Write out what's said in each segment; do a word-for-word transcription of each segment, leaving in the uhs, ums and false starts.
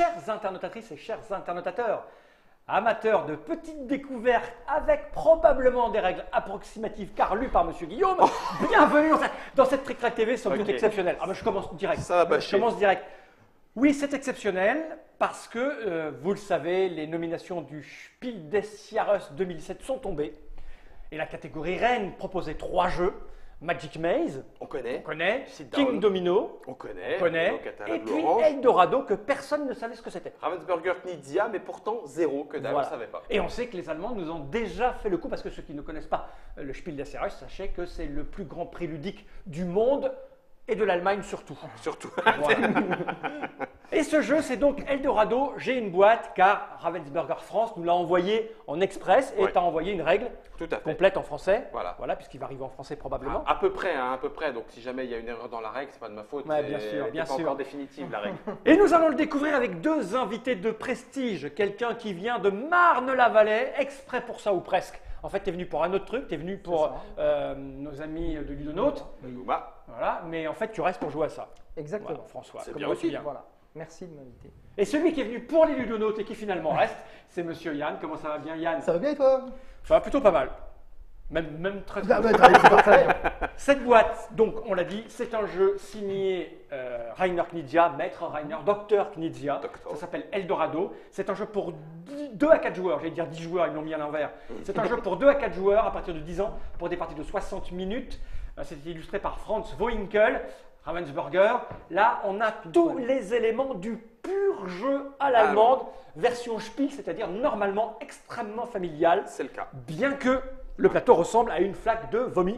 Chères internautatrices et chers internautateurs, amateurs de petites découvertes avec probablement des règles approximatives car lues par Monsieur Guillaume, bienvenue dans cette, dans cette Trick Track T V, somme toute Okay. exceptionnelle. Ah ben je commence direct. Ça va Je bâcher. commence direct. Oui, c'est exceptionnel parce que, euh, vous le savez, les nominations du Spiel des Jahres deux mille dix-sept sont tombées et la catégorie reine proposait trois jeux. Magic Maze, On connaît. on connaît, Sit King Down. Domino, On connaît. on connaît, Donc, Catalogue et puis Orange. Eldorado que personne ne savait ce que c'était. Ravensburger Knizia, mais pourtant zéro, que dalle, Voilà. on ne savait pas. Et on sait que les Allemands nous ont déjà fait le coup, parce que ceux qui ne connaissent pas euh, le Spiel des Jahres, sachez que c'est le plus grand prix ludique du monde et de l'Allemagne surtout. Surtout. Voilà. Et ce jeu, c'est donc Eldorado. J'ai une boîte car Ravensburger France nous l'a envoyé en express et Ouais. t'a envoyé une règle Tout à fait. complète en français. Voilà. Voilà, puisqu'il va arriver en français probablement. À peu près, hein, à peu près. Donc si jamais il y a une erreur dans la règle, c'est pas de ma faute. Ouais, c'est- bien sûr, elle bien n'est pas sûr. encore définitive la règle. Et nous allons le découvrir avec deux invités de prestige. Quelqu'un qui vient de Marne-la-Vallée, exprès pour ça ou presque. En fait, tu es venu pour un autre truc, tu es venu pour ça. euh, nos amis de Ludonautes. Bah, Voilà, mais en fait, tu restes pour jouer à ça. Exactement. Voilà, François, C'est comme bien moi, aussi. tu viens. Voilà. Merci de m'inviter. Et celui qui est venu pour les Ludonautes et qui finalement reste, c'est Monsieur Yann. Comment ça va bien, Yann? Ça va bien et toi? Ça va plutôt pas mal. Même, même très Ah très bah, très bien, très bien. Cette boîte, donc on l'a dit, c'est un jeu signé euh, Rainer Knizia, maître Rainer, docteur Knizia. Docteur. Ça s'appelle Eldorado. C'est un jeu pour deux à quatre joueurs. J'allais dire dix joueurs, ils l'ont mis à l'envers. C'est un jeu pour deux à quatre joueurs à partir de dix ans pour des parties de soixante minutes. Euh, C'est illustré par Franz Voinkel, Ravensburger. Là, on a tous les éléments du pur jeu à l'allemande, version Spiel, c'est-à-dire normalement extrêmement familial. c'est le cas. Bien que le plateau ressemble à une flaque de vomi.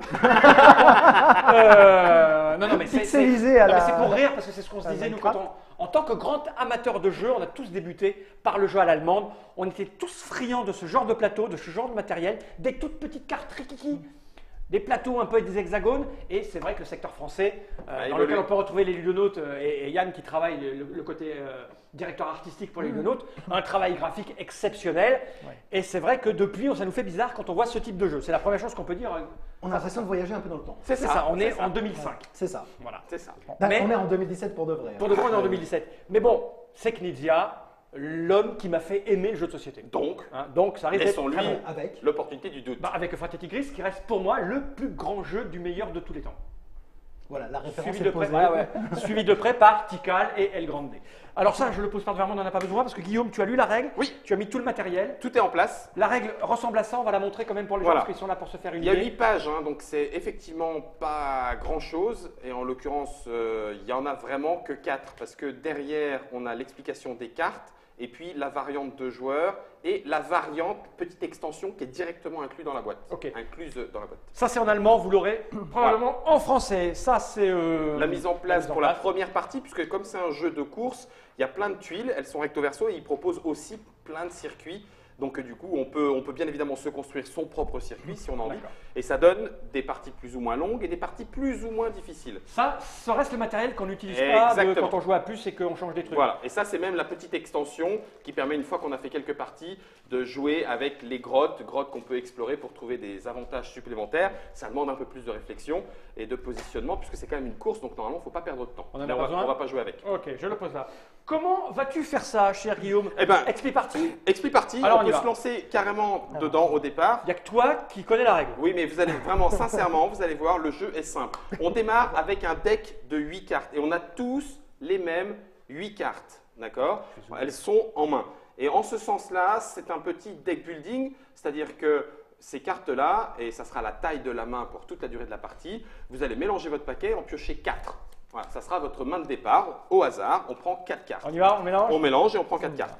Euh, non, non, mais c'est Pixelisé c'est- à non, mais la- c'est pour rire parce que c'est ce qu'on se à disait nous quand Minecraft. on, en tant que grand amateur de jeu, on a tous débuté par le jeu à l'allemande. On était tous friands de ce genre de plateau, de ce genre de matériel, des toutes petites cartes rikiki, des plateaux un peu avec des hexagones. Et c'est vrai que le secteur français, euh, Ah, dans évolué. lequel on peut retrouver les ludonautes euh, et, et Yann qui travaille le, le côté euh, directeur artistique pour les ludonautes, un travail graphique exceptionnel. Ouais. Et c'est vrai que depuis, ça nous fait bizarre quand on voit ce type de jeu. C'est la première chose qu'on peut dire. euh, On a l'impression de voyager un peu dans le temps. C'est ça, on c'est est ça. en deux mille cinq. C'est ça. Voilà. C'est ça. Bah, Mais- on est en deux mille dix-sept pour de vrai. hein. Pour de vrai, on est en deux mille dix-sept. Mais bon, c'est Knizia, l'homme qui m'a fait aimer le jeu de société. Donc, Hein, donc ça risque d'être laissons-lui très bon. Avec. l'opportunité du doute. Bah, avec Fraternity Gris, qui reste pour moi le plus grand jeu du meilleur de tous les temps. Voilà, la référence Suivi est de, près, posée. voilà, ouais. Suivi de près par Tikal et El Grande. Alors ça, je le pose particulièrement, on n'en a pas besoin parce que Guillaume, tu as lu la règle, Oui. tu as mis tout le matériel. Tout est en place. La règle ressemble à ça, on va la montrer quand même pour les Voilà. gens parce qu'ils sont là pour se faire une Il y a idée. huit pages, hein, donc c'est effectivement pas grand-chose. Et en l'occurrence, euh, il y en a vraiment que quatre. Parce que derrière, on a l'explication des cartes, et puis la variante de joueurs, et la variante petite extension qui est directement inclue dans la boîte. Ok. Incluse dans la boîte. Ça c'est en allemand, vous l'aurez probablement en français. Ça c'est euh, La mise en place mise en pour la place. première partie, puisque comme c'est un jeu de course, il y a plein de tuiles, elles sont recto verso, et ils proposent aussi plein de circuits. Donc euh, du coup, on peut, on peut bien évidemment se construire son propre circuit si on a envie. D'accord. Et ça donne des parties plus ou moins longues et des parties plus ou moins difficiles. Ça, ça reste le matériel qu'on n'utilise pas de- Exactement. quand on joue à plus et qu'on change des trucs. Voilà, et ça c'est même la petite extension qui permet une fois qu'on a fait quelques parties de jouer avec les grottes, grottes qu'on peut explorer pour trouver des avantages supplémentaires. Ça demande un peu plus de réflexion et de positionnement puisque c'est quand même une course, donc normalement il ne faut pas perdre de temps. On en a Mais pas va, besoin. on va pas jouer avec. Ok, je le pose là. Comment vas-tu faire ça, cher Guillaume? Eh ben, Explique parti. Expli parti, Alors, on on y peut va. se lancer carrément Alors. dedans au départ. Il n'y a que toi qui connais la règle. Oui, mais vous allez vraiment, sincèrement, vous allez voir, le jeu est simple. On démarre avec un deck de huit cartes et on a tous les mêmes huit cartes, d'accord? Elles sont en main. Et en ce sens-là, c'est un petit deck building, c'est-à-dire que ces cartes-là, et ça sera la taille de la main pour toute la durée de la partie, vous allez mélanger votre paquet, en piocher quatre. Voilà, ça sera votre main de départ, au hasard, on prend quatre cartes. On y va, on mélange. On mélange et on prend quatre cartes.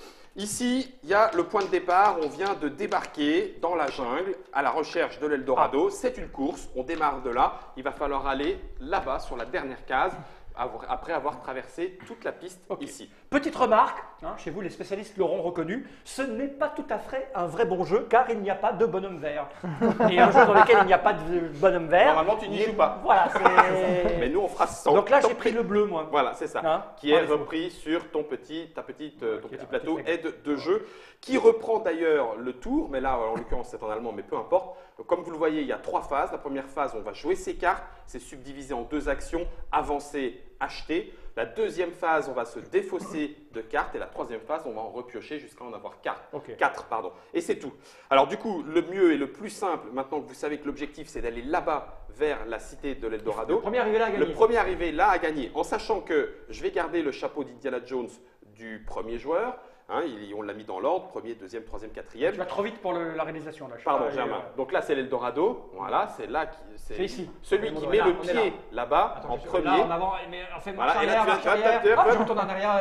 Ici, il y a le point de départ. On vient de débarquer dans la jungle à la recherche de l'Eldorado. C'est une course. On démarre de là. Il va falloir aller là-bas sur la dernière case avoir- après avoir traversé toute la piste Ok. ici. Petite remarque, hein, chez vous les spécialistes l'auront reconnu, ce n'est pas tout à fait un vrai bon jeu car il n'y a pas de bonhomme vert. Et un jeu dans lequel il n'y a pas de bonhomme vert. Normalement, tu n'y il est- joues pas. Voilà, c'est. Mais nous, on fera sans. Donc là, tant j'ai pris pis. le bleu, moi. Voilà, c'est ça. Hein qui est Allez, faut- repris sur ton petit, ta petite, euh, ton Qui est petit là, plateau qui fait- aide de jeu, qui reprend d'ailleurs le tour, mais là, en l'occurrence, c'est en allemand, mais peu importe. Donc, comme vous le voyez, il y a trois phases. La première phase, on va jouer ses cartes. C'est subdivisé en deux actions, avancer, acheter. La deuxième phase, on va se défausser de cartes. Et la troisième phase, on va en repiocher jusqu'à en avoir quatre. Ok. quatre, pardon. Et c'est tout. Alors du coup, le mieux et le plus simple, maintenant que vous savez que l'objectif, c'est d'aller là-bas vers la cité de l'Eldorado. Le premier arrivé là a gagné. Le premier arrivé là a gagné, en sachant que je vais garder le chapeau d'Indiana Jones du premier joueur. Hein, il- on l'a mis dans l'ordre, premier, deuxième, troisième, quatrième. Tu vas trop vite pour le- la réalisation. Là. Je sais Pardon, pas, Germain. euh, Donc là, c'est l'Eldorado. Voilà, c'est là qui. C'est ici. Celui On qui est met là, le on est pied là. là-bas Attends, en je- premier. Là, en avant, mais on fait marche Voilà, et là, arrière, tu viens- marche hop, arrière. hop, hop, Hop, hop. je retourne en arrière.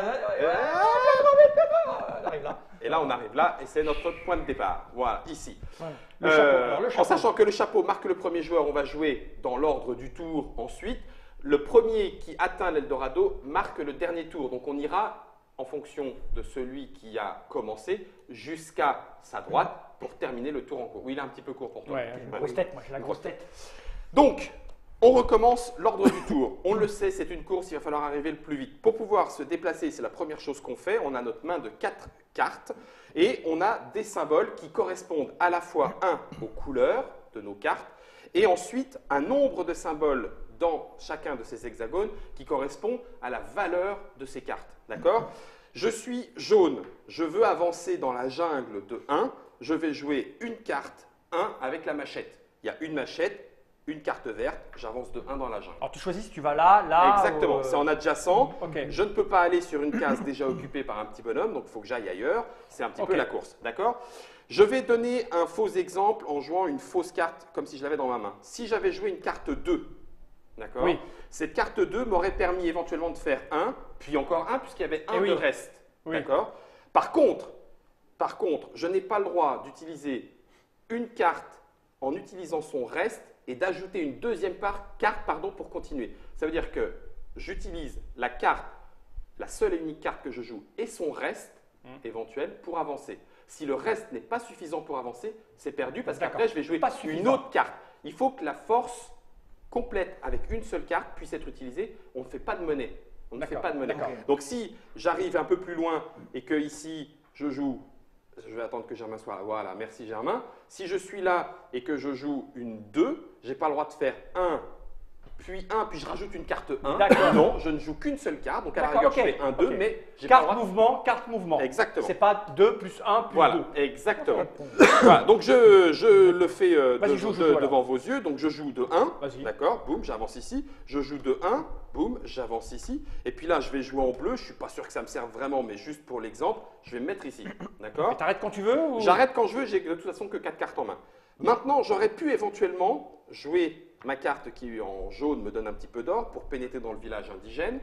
On arrive là. Et là, on arrive là, et c'est notre point de départ. Voilà, ici. Ouais. Le Euh, chapeau. Alors, le en chapeau. sachant que le chapeau marque le premier joueur, on va jouer dans l'ordre du tour ensuite. Le premier qui atteint l'Eldorado marque le dernier tour. Donc on ira en fonction de celui qui a commencé jusqu'à sa droite pour terminer le tour en cours. Oui, il est un petit peu court pour toi. Ouais, j'ai une grosse tête, moi, j'ai la grosse tête. Donc, on recommence l'ordre du tour. On le sait, c'est une course, il va falloir arriver le plus vite. Pour pouvoir se déplacer, c'est la première chose qu'on fait. On a notre main de quatre cartes et on a des symboles qui correspondent à la fois, un, aux couleurs de nos cartes et ensuite un nombre de symboles dans chacun de ces hexagones qui correspond à la valeur de ces cartes. D'accord ? Je suis jaune, je veux avancer dans la jungle de un, je vais jouer une carte un avec la machette. Il y a une machette, une carte verte, j'avance de un dans la jungle. Alors tu choisis si tu vas là, là. Exactement, ou, euh, c'est en adjacent. Ok. Je ne peux pas aller sur une case déjà occupée par un petit bonhomme, donc il faut que j'aille ailleurs. C'est un petit Ok. peu la course, d'accord ? Je vais donner un faux exemple en jouant une fausse carte comme si je l'avais dans ma main. Si j'avais joué une carte deux, d'accord ? Oui. Cette carte deux m'aurait permis éventuellement de faire un, puis encore un, puisqu'il y avait un Eh oui. de reste. Oui. D'accord ? Par contre, par contre, je n'ai pas le droit d'utiliser une carte en utilisant son reste et d'ajouter une deuxième part, carte pardon, pour continuer. Ça veut dire que j'utilise la carte, la seule et unique carte que je joue, et son reste Mmh. éventuel pour avancer. Si le reste n'est pas suffisant pour avancer, c'est perdu parce D'accord. qu'après je vais jouer Pas une suffisant. autre carte. Il faut que la force complète avec une seule carte puisse être utilisée. On ne fait pas de monnaie. On ne fait D'accord, pas de monnaie. d'accord. Donc si j'arrive un peu plus loin et que ici je joue, je vais attendre que Germain soit là. Voilà, merci Germain. Si je suis là et que je joue une deux, je n'ai pas le droit de faire un, puis un, puis je rajoute une carte un. D'accord. Non, je ne joue qu'une seule carte. Donc à la D'accord, rigueur, ok, je fais un, deux, ok. mais j'ai pas le Carte droit. mouvement, carte mouvement. Exactement. C'est pas deux plus un plus Voilà, deux. exactement. Voilà, donc je, je le fais euh, Vas-y, de- joue, joue, de- joue, alors. devant vos yeux. Donc je joue de un, Vas-y. d'accord, boum, j'avance ici. Je joue de un, boum, j'avance ici. Et puis là, je vais jouer en bleu. Je ne suis pas sûr que ça me serve vraiment, mais juste pour l'exemple, je vais me mettre ici. D'accord. Et t'arrêtes quand tu veux ou... J'arrête quand je veux, j'ai de toute façon que quatre cartes en main. Maintenant, j'aurais pu éventuellement jouer ma carte qui en jaune me donne un petit peu d'or pour pénétrer dans le village indigène,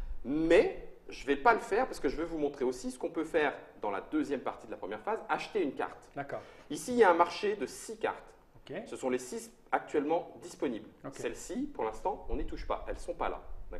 mais je ne vais pas le faire parce que je vais vous montrer aussi ce qu'on peut faire dans la deuxième partie de la première phase, acheter une carte. D'accord. Ici, il y a un marché de six cartes. Ok. Ce sont les six actuellement disponibles. Ok. Celles-ci, pour l'instant, on n'y touche pas. Elles ne sont pas là. D'accord ?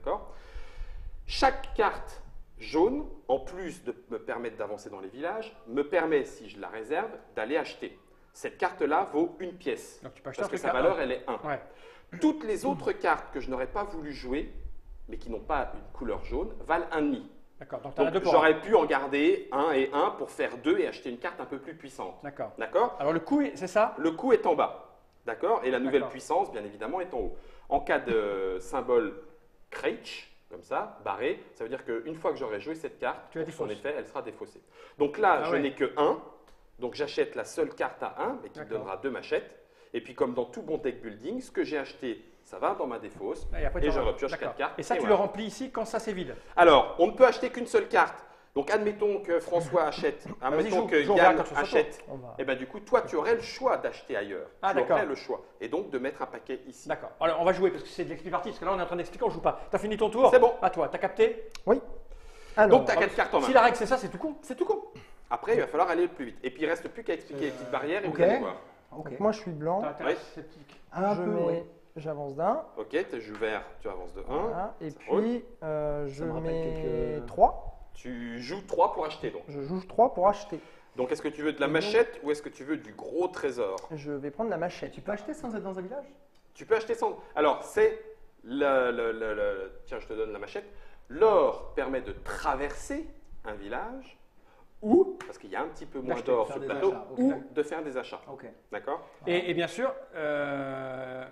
Chaque carte jaune, en plus de me permettre d'avancer dans les villages, me permet, si je la réserve, d'aller acheter. Cette carte-là vaut une pièce. Donc tu peux acheter Parce un que truc sa à valeur, un. elle est un. Ouais. Toutes les autres cartes que je n'aurais pas voulu jouer, mais qui n'ont pas une couleur jaune, valent un demi. D'accord. Donc t'en as Donc deux pour un. j'aurais pu en garder un et un pour faire deux et acheter une carte un peu plus puissante. D'accord. D'accord ? Alors le coup, c'est ça? Le coup est en bas. D'accord ? Et la nouvelle D'accord. puissance, bien évidemment, est en haut. En cas de symbole Kreitsch, comme ça, barré, ça veut dire qu'une fois que j'aurai joué cette carte, Tu la pour son défausses. effet, elle sera défaussée. Donc là, Ah je ouais. n'ai que un. Donc j'achète la seule carte à un, mais qui me D'accord. donnera deux machettes. Et puis comme dans tout bon deck building, ce que j'ai acheté, ça va dans ma défausse. Et, après, Et tu je en- repioche D'accord. quatre cartes, Et ça, et tu voilà. le remplis ici quand ça c'est vide. Alors, on ne peut acheter qu'une seule carte. Donc admettons que François achète, Ah, Vas-y, admettons joue, que joue, Yann regarde quand tu achète. sautes. On va- Et bien du coup, toi, tu aurais le choix d'acheter ailleurs. Ah, tu d'accord. aurais le choix. Et donc de mettre un paquet ici. D'accord. Alors on va jouer parce que c'est de l'expliquer partie. Parce que là on est en train d'expliquer, on joue pas. T'as fini ton tour? C'est bon. À toi. T'as capté? Oui. Alors, Donc tu as quatre cartes en main. Si la règle c'est ça, c'est tout con. C'est tout con. Après, il va falloir aller le plus vite. Et puis, il ne reste plus qu'à expliquer les petites barrières et ok. vous allez voir. ok. Moi, je suis blanc. T'as- t'as Oui. la sceptique. Un je peu, mets, oui. j'avance d'un. Ok, tu joues vert, tu avances de un. Voilà. Et roule. puis, euh, je Ça me rappelle mets quelques- trois. Tu joues trois pour acheter donc. Je joue trois pour acheter. Donc, est-ce que tu veux de la machette ou est-ce que tu veux du gros trésor? Je vais prendre la machette. Tu peux acheter sans être dans un village? Tu peux acheter sans. Alors, c'est. Le, le- le- le- Tiens, je te donne la machette. L'or permet de traverser un village ou, parce qu'il y a un petit peu moins D'acheter, d'or faire sur le des plateau, achats, ok. ou de faire des achats. Ok. D'accord? Et, et bien sûr, euh,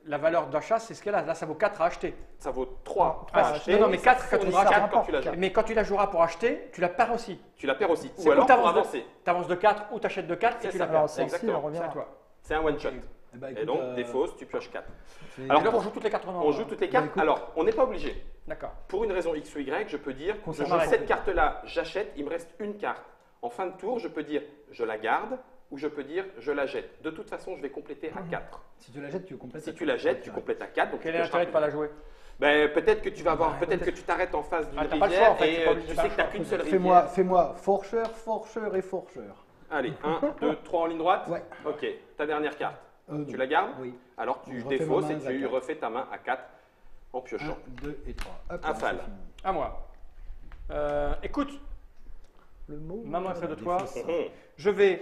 la valeur d'achat, c'est ce qu'elle a. Là, ça vaut quatre à acheter. Ça vaut trois Ah, à non, acheter. non, mais et ça quatre quand tu fournit rachètes. quatre quand tu la jettes. Mais quand tu la joueras pour acheter, tu la perds aussi. Tu la perds aussi. C'est Ou alors ou pour t'avances de- avancer. t'avances de quatre ou t'achètes de quatre C'est et tu ça. la perds. Alors, ça aussi, Exactement. on revient. C'est à toi. C'est un one shot. Eh ben, Et écoute, donc, euh, des fausses, tu pioches quatre. c'est- Alors, Alors, pour- on joue toutes les cartes. On joue toutes les cartes. écoute. Alors, on n'est pas obligé. D'accord. Pour une raison X ou Y, je peux dire, je Concernant joue la cette règle. carte-là, j'achète, il me reste une carte. En fin de tour, je peux dire, je la garde, ou je peux dire, je la jette. De toute façon, je vais compléter à quatre. Si tu la jettes, tu complètes. Si tu la jettes, tu complètes à quatre. Donc Quel tu est piocheras l'intérêt de ne pas plus. la jouer? Ben, peut-être que tu vas avoir, Bah, peut-être que tu t'arrêtes en face d'une Ah, t'as pas le rivière choix, en fait, et c'est pas euh, obligé, tu t'as sais pas que tu le n'as qu'une choix. seule Fais-moi, rivière. fais-moi forcheur, forcheur et forcheur. Allez, un, deux, trois en ligne droite. Ouais. Ok, ta dernière carte. Euh, Tu non. la gardes. Oui. Alors tu Je refais ma défausses main et à tu quatre. refais ta main à quatre en un, piochant. deux et trois. Hop, Un là, fal. c'est fini. À moi. Euh, écoute, Le mot. maman est près de toi. Défausse. Hum, Je vais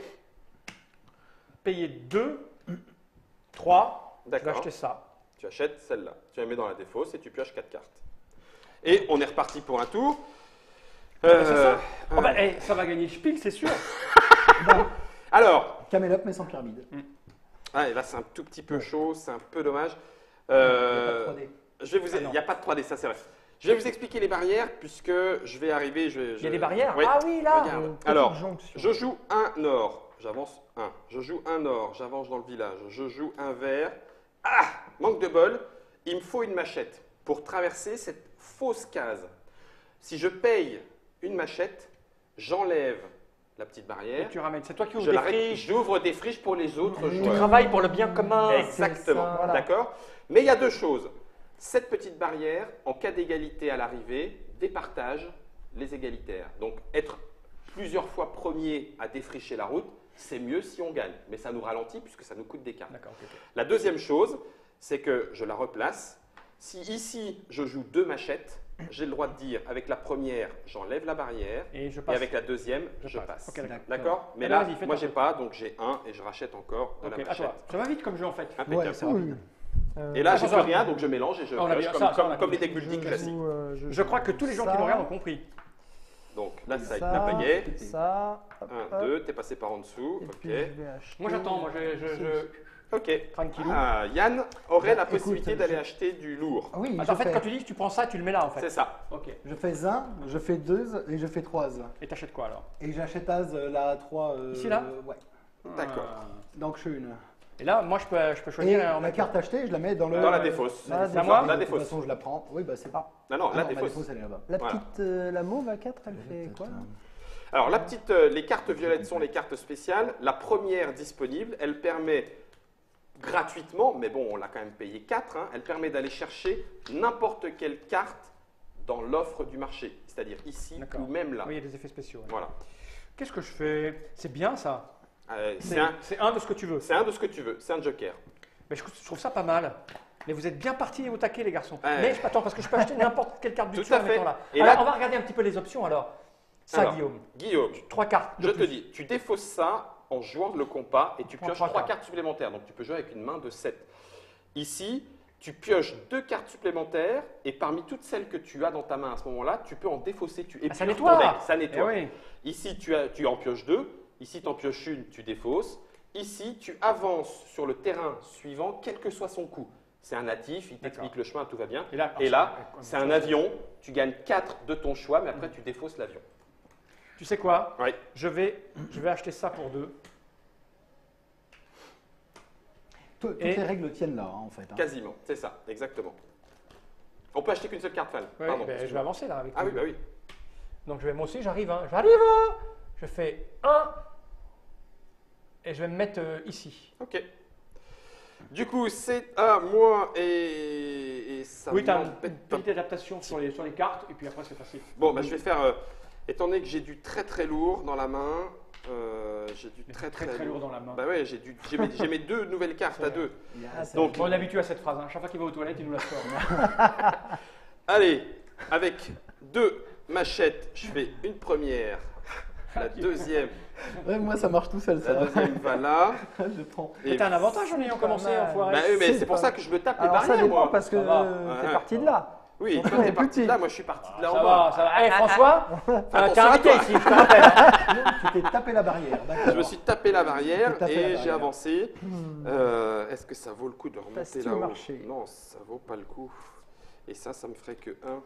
payer deux, trois. Je vais D'accord. acheter ça. Tu achètes celle-là. Tu la mets dans la défausse et tu pioches quatre cartes. Et on est reparti pour un tour. c'est ça. Euh, Oh bah, eh, ça va gagner le spiel, c'est sûr. alors, Camélope, mais sans pyramide. ah, et là c'est un tout petit peu chaud, c'est un peu dommage. Il y a Euh, pas de trois D. je vais vous, Ah, il non. n'y a pas de trois D, ça c'est vrai. Je vais vous expliquer les barrières puisque je vais arriver. Je, vais- Il y a je- des barrières. Oui. Ah oui, là. Regarde. Une petite Alors, jonction. je joue un or, j'avance un. Je joue un or, j'avance dans le village. Je joue un vert. Ah, manque de bol. Il me faut une machette pour traverser cette fausse case. Si je paye une machette, j'enlève la petite Et barrière. tu ramènes. C'est toi qui ouvres Je des la ré- friches. J'ouvre des friches pour les autres Tu joueurs. travailles pour le bien commun. Exactement, ça, voilà. d'accord. Mais il y a deux choses. Cette petite barrière, en cas d'égalité à l'arrivée, départage les égalitaires. Donc être plusieurs fois premier à défricher la route, c'est mieux si on gagne. Mais ça nous ralentit puisque ça nous coûte des cartes. D'accord. ok, ok. La deuxième chose, c'est que je la replace. Si ici je joue deux machettes, j'ai le droit de dire avec la première, j'enlève la barrière. Et je Et passe. avec la deuxième, je, Je passe. passe. Ok, d'accord. D'accord. Mais Allez, là, vas-y, fais moi ton j'ai truc. pas, donc j'ai un et je rachète encore de Ok, la à machette. toi. Ça va vite comme jeu en fait. Impeccable. Ouais, c'est rapide. Euh, Et là, j'ai ça, plus ça. rien, donc je mélange et je Ah, on a pioche bien- comme, ça, ça, comme- on a comme les bien. decks multi je classiques. joue, euh, je Je joue crois que tous les gens qui ça, nous regardent ont compris. Donc là, ça, il ça, t'a payé. Ça. hop, un, hop. deux, t'es passé par en dessous. Et Ok. puis je vais acheter. Moi j'attends, moi je, je, je... Ok. tranquillou. Ah, Yann aurait la Écoute, possibilité je- d'aller acheter du lourd. Ah oui, Attends, en je fait, fais, quand tu dis que tu prends ça, tu le mets là en fait. C'est ça. Ok. je fais un, je fais deux et je fais trois. Et t'achètes quoi alors? Et j'achète As euh, la trois. euh, Ici, là Ouais. D'accord. Ah. Donc je fais une. Et là, moi je peux, je peux Et choisir. en la même carte achetée, je la mets dans le. Dans la défausse. Dans la C'est à défausse. moi Et La de toute défausse. façon, je la prends. Oui, bah c'est pas. Non, non, Ah la non, ma défausse. défausse, elle est là-bas. La Voilà. petite, euh, la mauve à quatre, elle fait quoi là Alors, la petite, euh, les cartes violettes sont les cartes spéciales. La première disponible, elle permet gratuitement, mais bon, on l'a quand même payé quatre, hein, elle permet d'aller chercher n'importe quelle carte dans l'offre du marché. C'est-à-dire ici D'accord. ou même là. Oui, il y a des effets spéciaux. ouais. Voilà. Qu'est-ce que je fais? C'est bien ça. Euh, c'est C'est un, c'est un de ce que tu veux. c'est un de ce que tu veux. C'est un joker. Mais je, je trouve ça pas mal. Mais vous êtes bien partis au taquet, les garçons. Ouais. Mais attends, parce que je peux acheter n'importe quelle carte du Tout dessus à en fait. mettant là. Et alors, là- on va regarder un petit peu les options alors. Ça, Alors, Guillaume. Guillaume, Trois cartes. de je te plus. dis, tu défausses ça en jouant le compas et tu Prends pioches trois trois cartes. cartes supplémentaires. Donc tu peux jouer avec une main de sept. Ici, tu pioches deux cartes supplémentaires et parmi toutes celles que tu as dans ta main à ce moment-là, tu peux en défausser. Tu Ah, ça épures nettoie. ton deck, ça Eh nettoie. oui. Ici, tu, as, tu en pioches deux. Ici, tu en pioches une, tu défausses. Ici, tu avances sur le terrain suivant, quel que soit son coût. C'est un natif, il t'explique D'accord. le chemin, tout va bien. Et là, Et là, ah, c'est un avion, tu gagnes quatre de ton choix, mais après, tu défausses l'avion. Tu sais quoi? Oui. Je vais, je vais acheter ça pour deux. Tout- Toutes Et- les règles tiennent là, hein, en fait. hein. Quasiment, c'est ça, exactement. On peut acheter qu'une seule carte fan. Ouais, Pardon, ben, je vais excuse-moi. avancer là avec Ah les oui, deux. bah oui. Donc je vais moi aussi, j'arrive. Hein. J'arrive. Hein. Je fais un. Et je vais me mettre euh, ici. Ok. Du coup, c'est à moi et, et ça oui, tu as une m'embête pas. petite adaptation sur les, sur les cartes. Et puis après, c'est facile. Bon, bah, je vais faire, euh, étant donné que j'ai du très très lourd dans la main, euh, j'ai du Mais très très très lourd dans la main. Bah ouais, j'ai du- j'ai mes, j'ai mes deux nouvelles cartes C'est à vrai. deux. Il y a- Ah, c'est Donc, Bon, on est habitué à cette phrase. Hein. Chaque fois qu'il va aux toilettes, il nous la sort. allez, avec deux machettes, je fais une première, la deuxième, Ouais, moi, ça marche tout seul, la ça. deuxième va là. je prends. Et- T'as un avantage en ayant pas commencé, mal. enfoiré. Bah oui, mais C'est c'est pour pas- ça que je me tape les Alors ça barrières, dépend moi. parce que Ça va. euh, Ouais. t'es parti de là. Oui, Donc, toi on t'es est parti petit. de là, moi je suis parti de là en Ça bas. va, ça va. Eh, François, euh, Attention t'es à invité toi. ici, je te rappelle. Tu t'es tapé la barrière, d'accord. Je me suis tapé la barrière Tu t'es tapé la et j'ai barrière. avancé. Hmm. Euh, Est-ce que ça vaut le coup de remonter Passe-t-il là-haut? marché? Non, ça vaut pas le coup. Et ça, ça me ferait que un.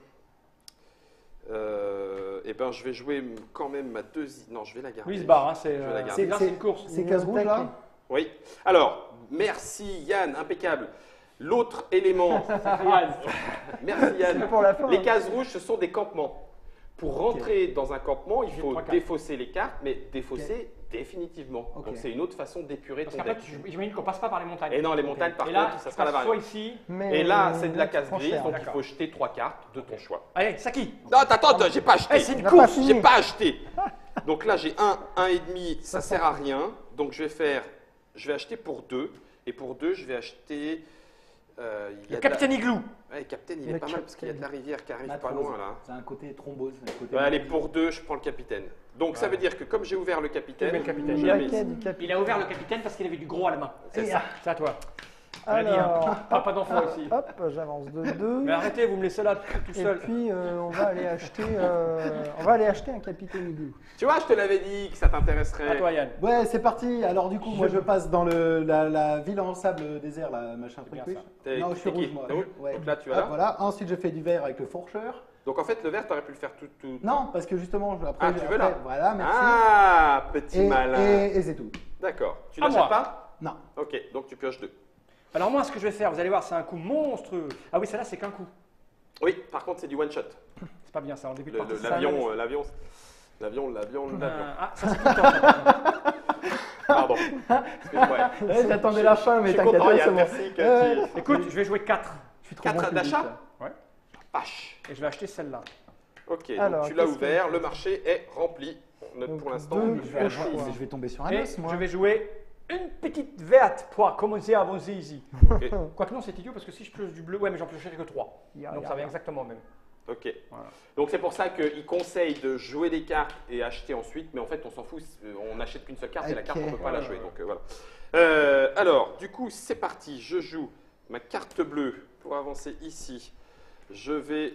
Euh, et ben je vais jouer quand même ma deuxième. Non, je vais la garder. Lui, il se barre, hein, c'est Je vais la euh, garder. c'est grâce à une course. C'est Il case est rouge au là taquet. Oui. Alors, merci Yann, impeccable. L'autre élément. Yann. Merci Yann. C'est pour la fin. Les cases rouges, ce sont des campements. Pour rentrer dans un campement, il J'ai faut trois cartes. défausser les cartes, mais défausser définitivement. Ok. Donc c'est une autre façon d'épurer Parce ton qu'après, deck. tu- j'imagine qu'on passe pas par les montagnes. Et non, les montagnes, par Et là, contre, ça tu sera la passes variante. soit ici. Mais Et là, c'est de la là, case tu prends grise, cher. donc il D'accord. faut jeter trois cartes de ton choix. Allez, Saki. Non, attends, attends, j'ai pas acheté. Eh, c'est On une n'a pas course. fini. J'ai pas acheté. Donc là, j'ai un, un et demi, ça sert à rien. Donc je vais faire, je vais acheter pour deux. Et pour deux, je vais acheter. euh, il y Le a de la- Capitaine Igloo. Ouais, Capitaine, il Le est pas mal parce qu'il y a de la rivière qui arrive pas Matrose. loin là. C'est un côté thrombose. un côté Ouais, allez, pour deux, je prends le capitaine. Donc ça Ouais. veut dire que comme j'ai ouvert le Tu capitaine, mets le capitaine. je Du la laquais, mise. du cap- Il a ouvert le capitaine parce qu'il avait du gros à la main. C'est Et ça. C'est à toi. On l'a dit, hein. Alors, Pas, pas d'enfant aussi. hop, j'avance de deux. Mais arrêtez, vous me laissez là tout Et seul. puis euh, on va aller acheter, euh, on va aller acheter un Capitaine Igloo. Tu vois, je te l'avais dit que ça t'intéresserait. À toi, Yann. Ouais, c'est parti. Alors du coup, moi je passe dans le, la, la ville en sable désert, là, machin truc. bien truc. ça. T'es- Non, je suis t'es qui rouge moi. T'es rouge Ouais. Donc là, tu vas Hop, là. voilà. Ensuite, je fais du vert avec le fourcheur. Donc en fait, le vert, t'aurais pu le faire tout. tout... Non, parce que justement, je- après, Ah, tu veux après- là Voilà, merci. Ah, petit et malin. et, et c'est tout. D'accord. Tu À l'achètes moi. pas Non. Ok, donc tu pioches deux. Alors moi, ce que je vais faire, vous allez voir, c'est un coup monstrueux. Ah oui, celle-là, c'est qu'un coup. Oui, par contre, c'est du one shot. C'est pas bien ça, en début de Le- partie. le- c'est L'avion, euh, l'avion, l'avion, l'avion, ça. l'avion. Euh, Ah, ça c'est tout le temps. ça. Pardon. Excuse-moi. Ouais, J'attendais la fin, mais Je suis t'inquiète content, pas, Yann, c'est bon. merci que Euh, tu- Écoute, je vais jouer quatre. Je suis trop Quatre bon public, d'achat là. Vache. Et je vais acheter celle-là. Ok, Alors, donc tu l'as qu'est-ce ouvert, que- le marché est rempli. On note Donc, pour l'instant. deux, Mais je vais, Deux avoir- choix. mais je vais tomber sur un Et os, moi. je vais jouer une petite verte pour commencer à avancer ici. Ok. Quoique non, c'est idiot parce que si je pioche du bleu, ouais, mais j'en piocherai que trois. Il y a- Donc il y a ça va rien. exactement même. Ok. Voilà. Donc c'est pour ça qu'il conseille de jouer des cartes et acheter ensuite, mais en fait on s'en fout, c'est- on n'achète qu'une seule carte et la Ok. carte on ne peut pas la Ouais, jouer. ouais. Donc euh, voilà. Euh, alors du coup c'est parti, je joue ma carte bleue pour avancer ici. Je vais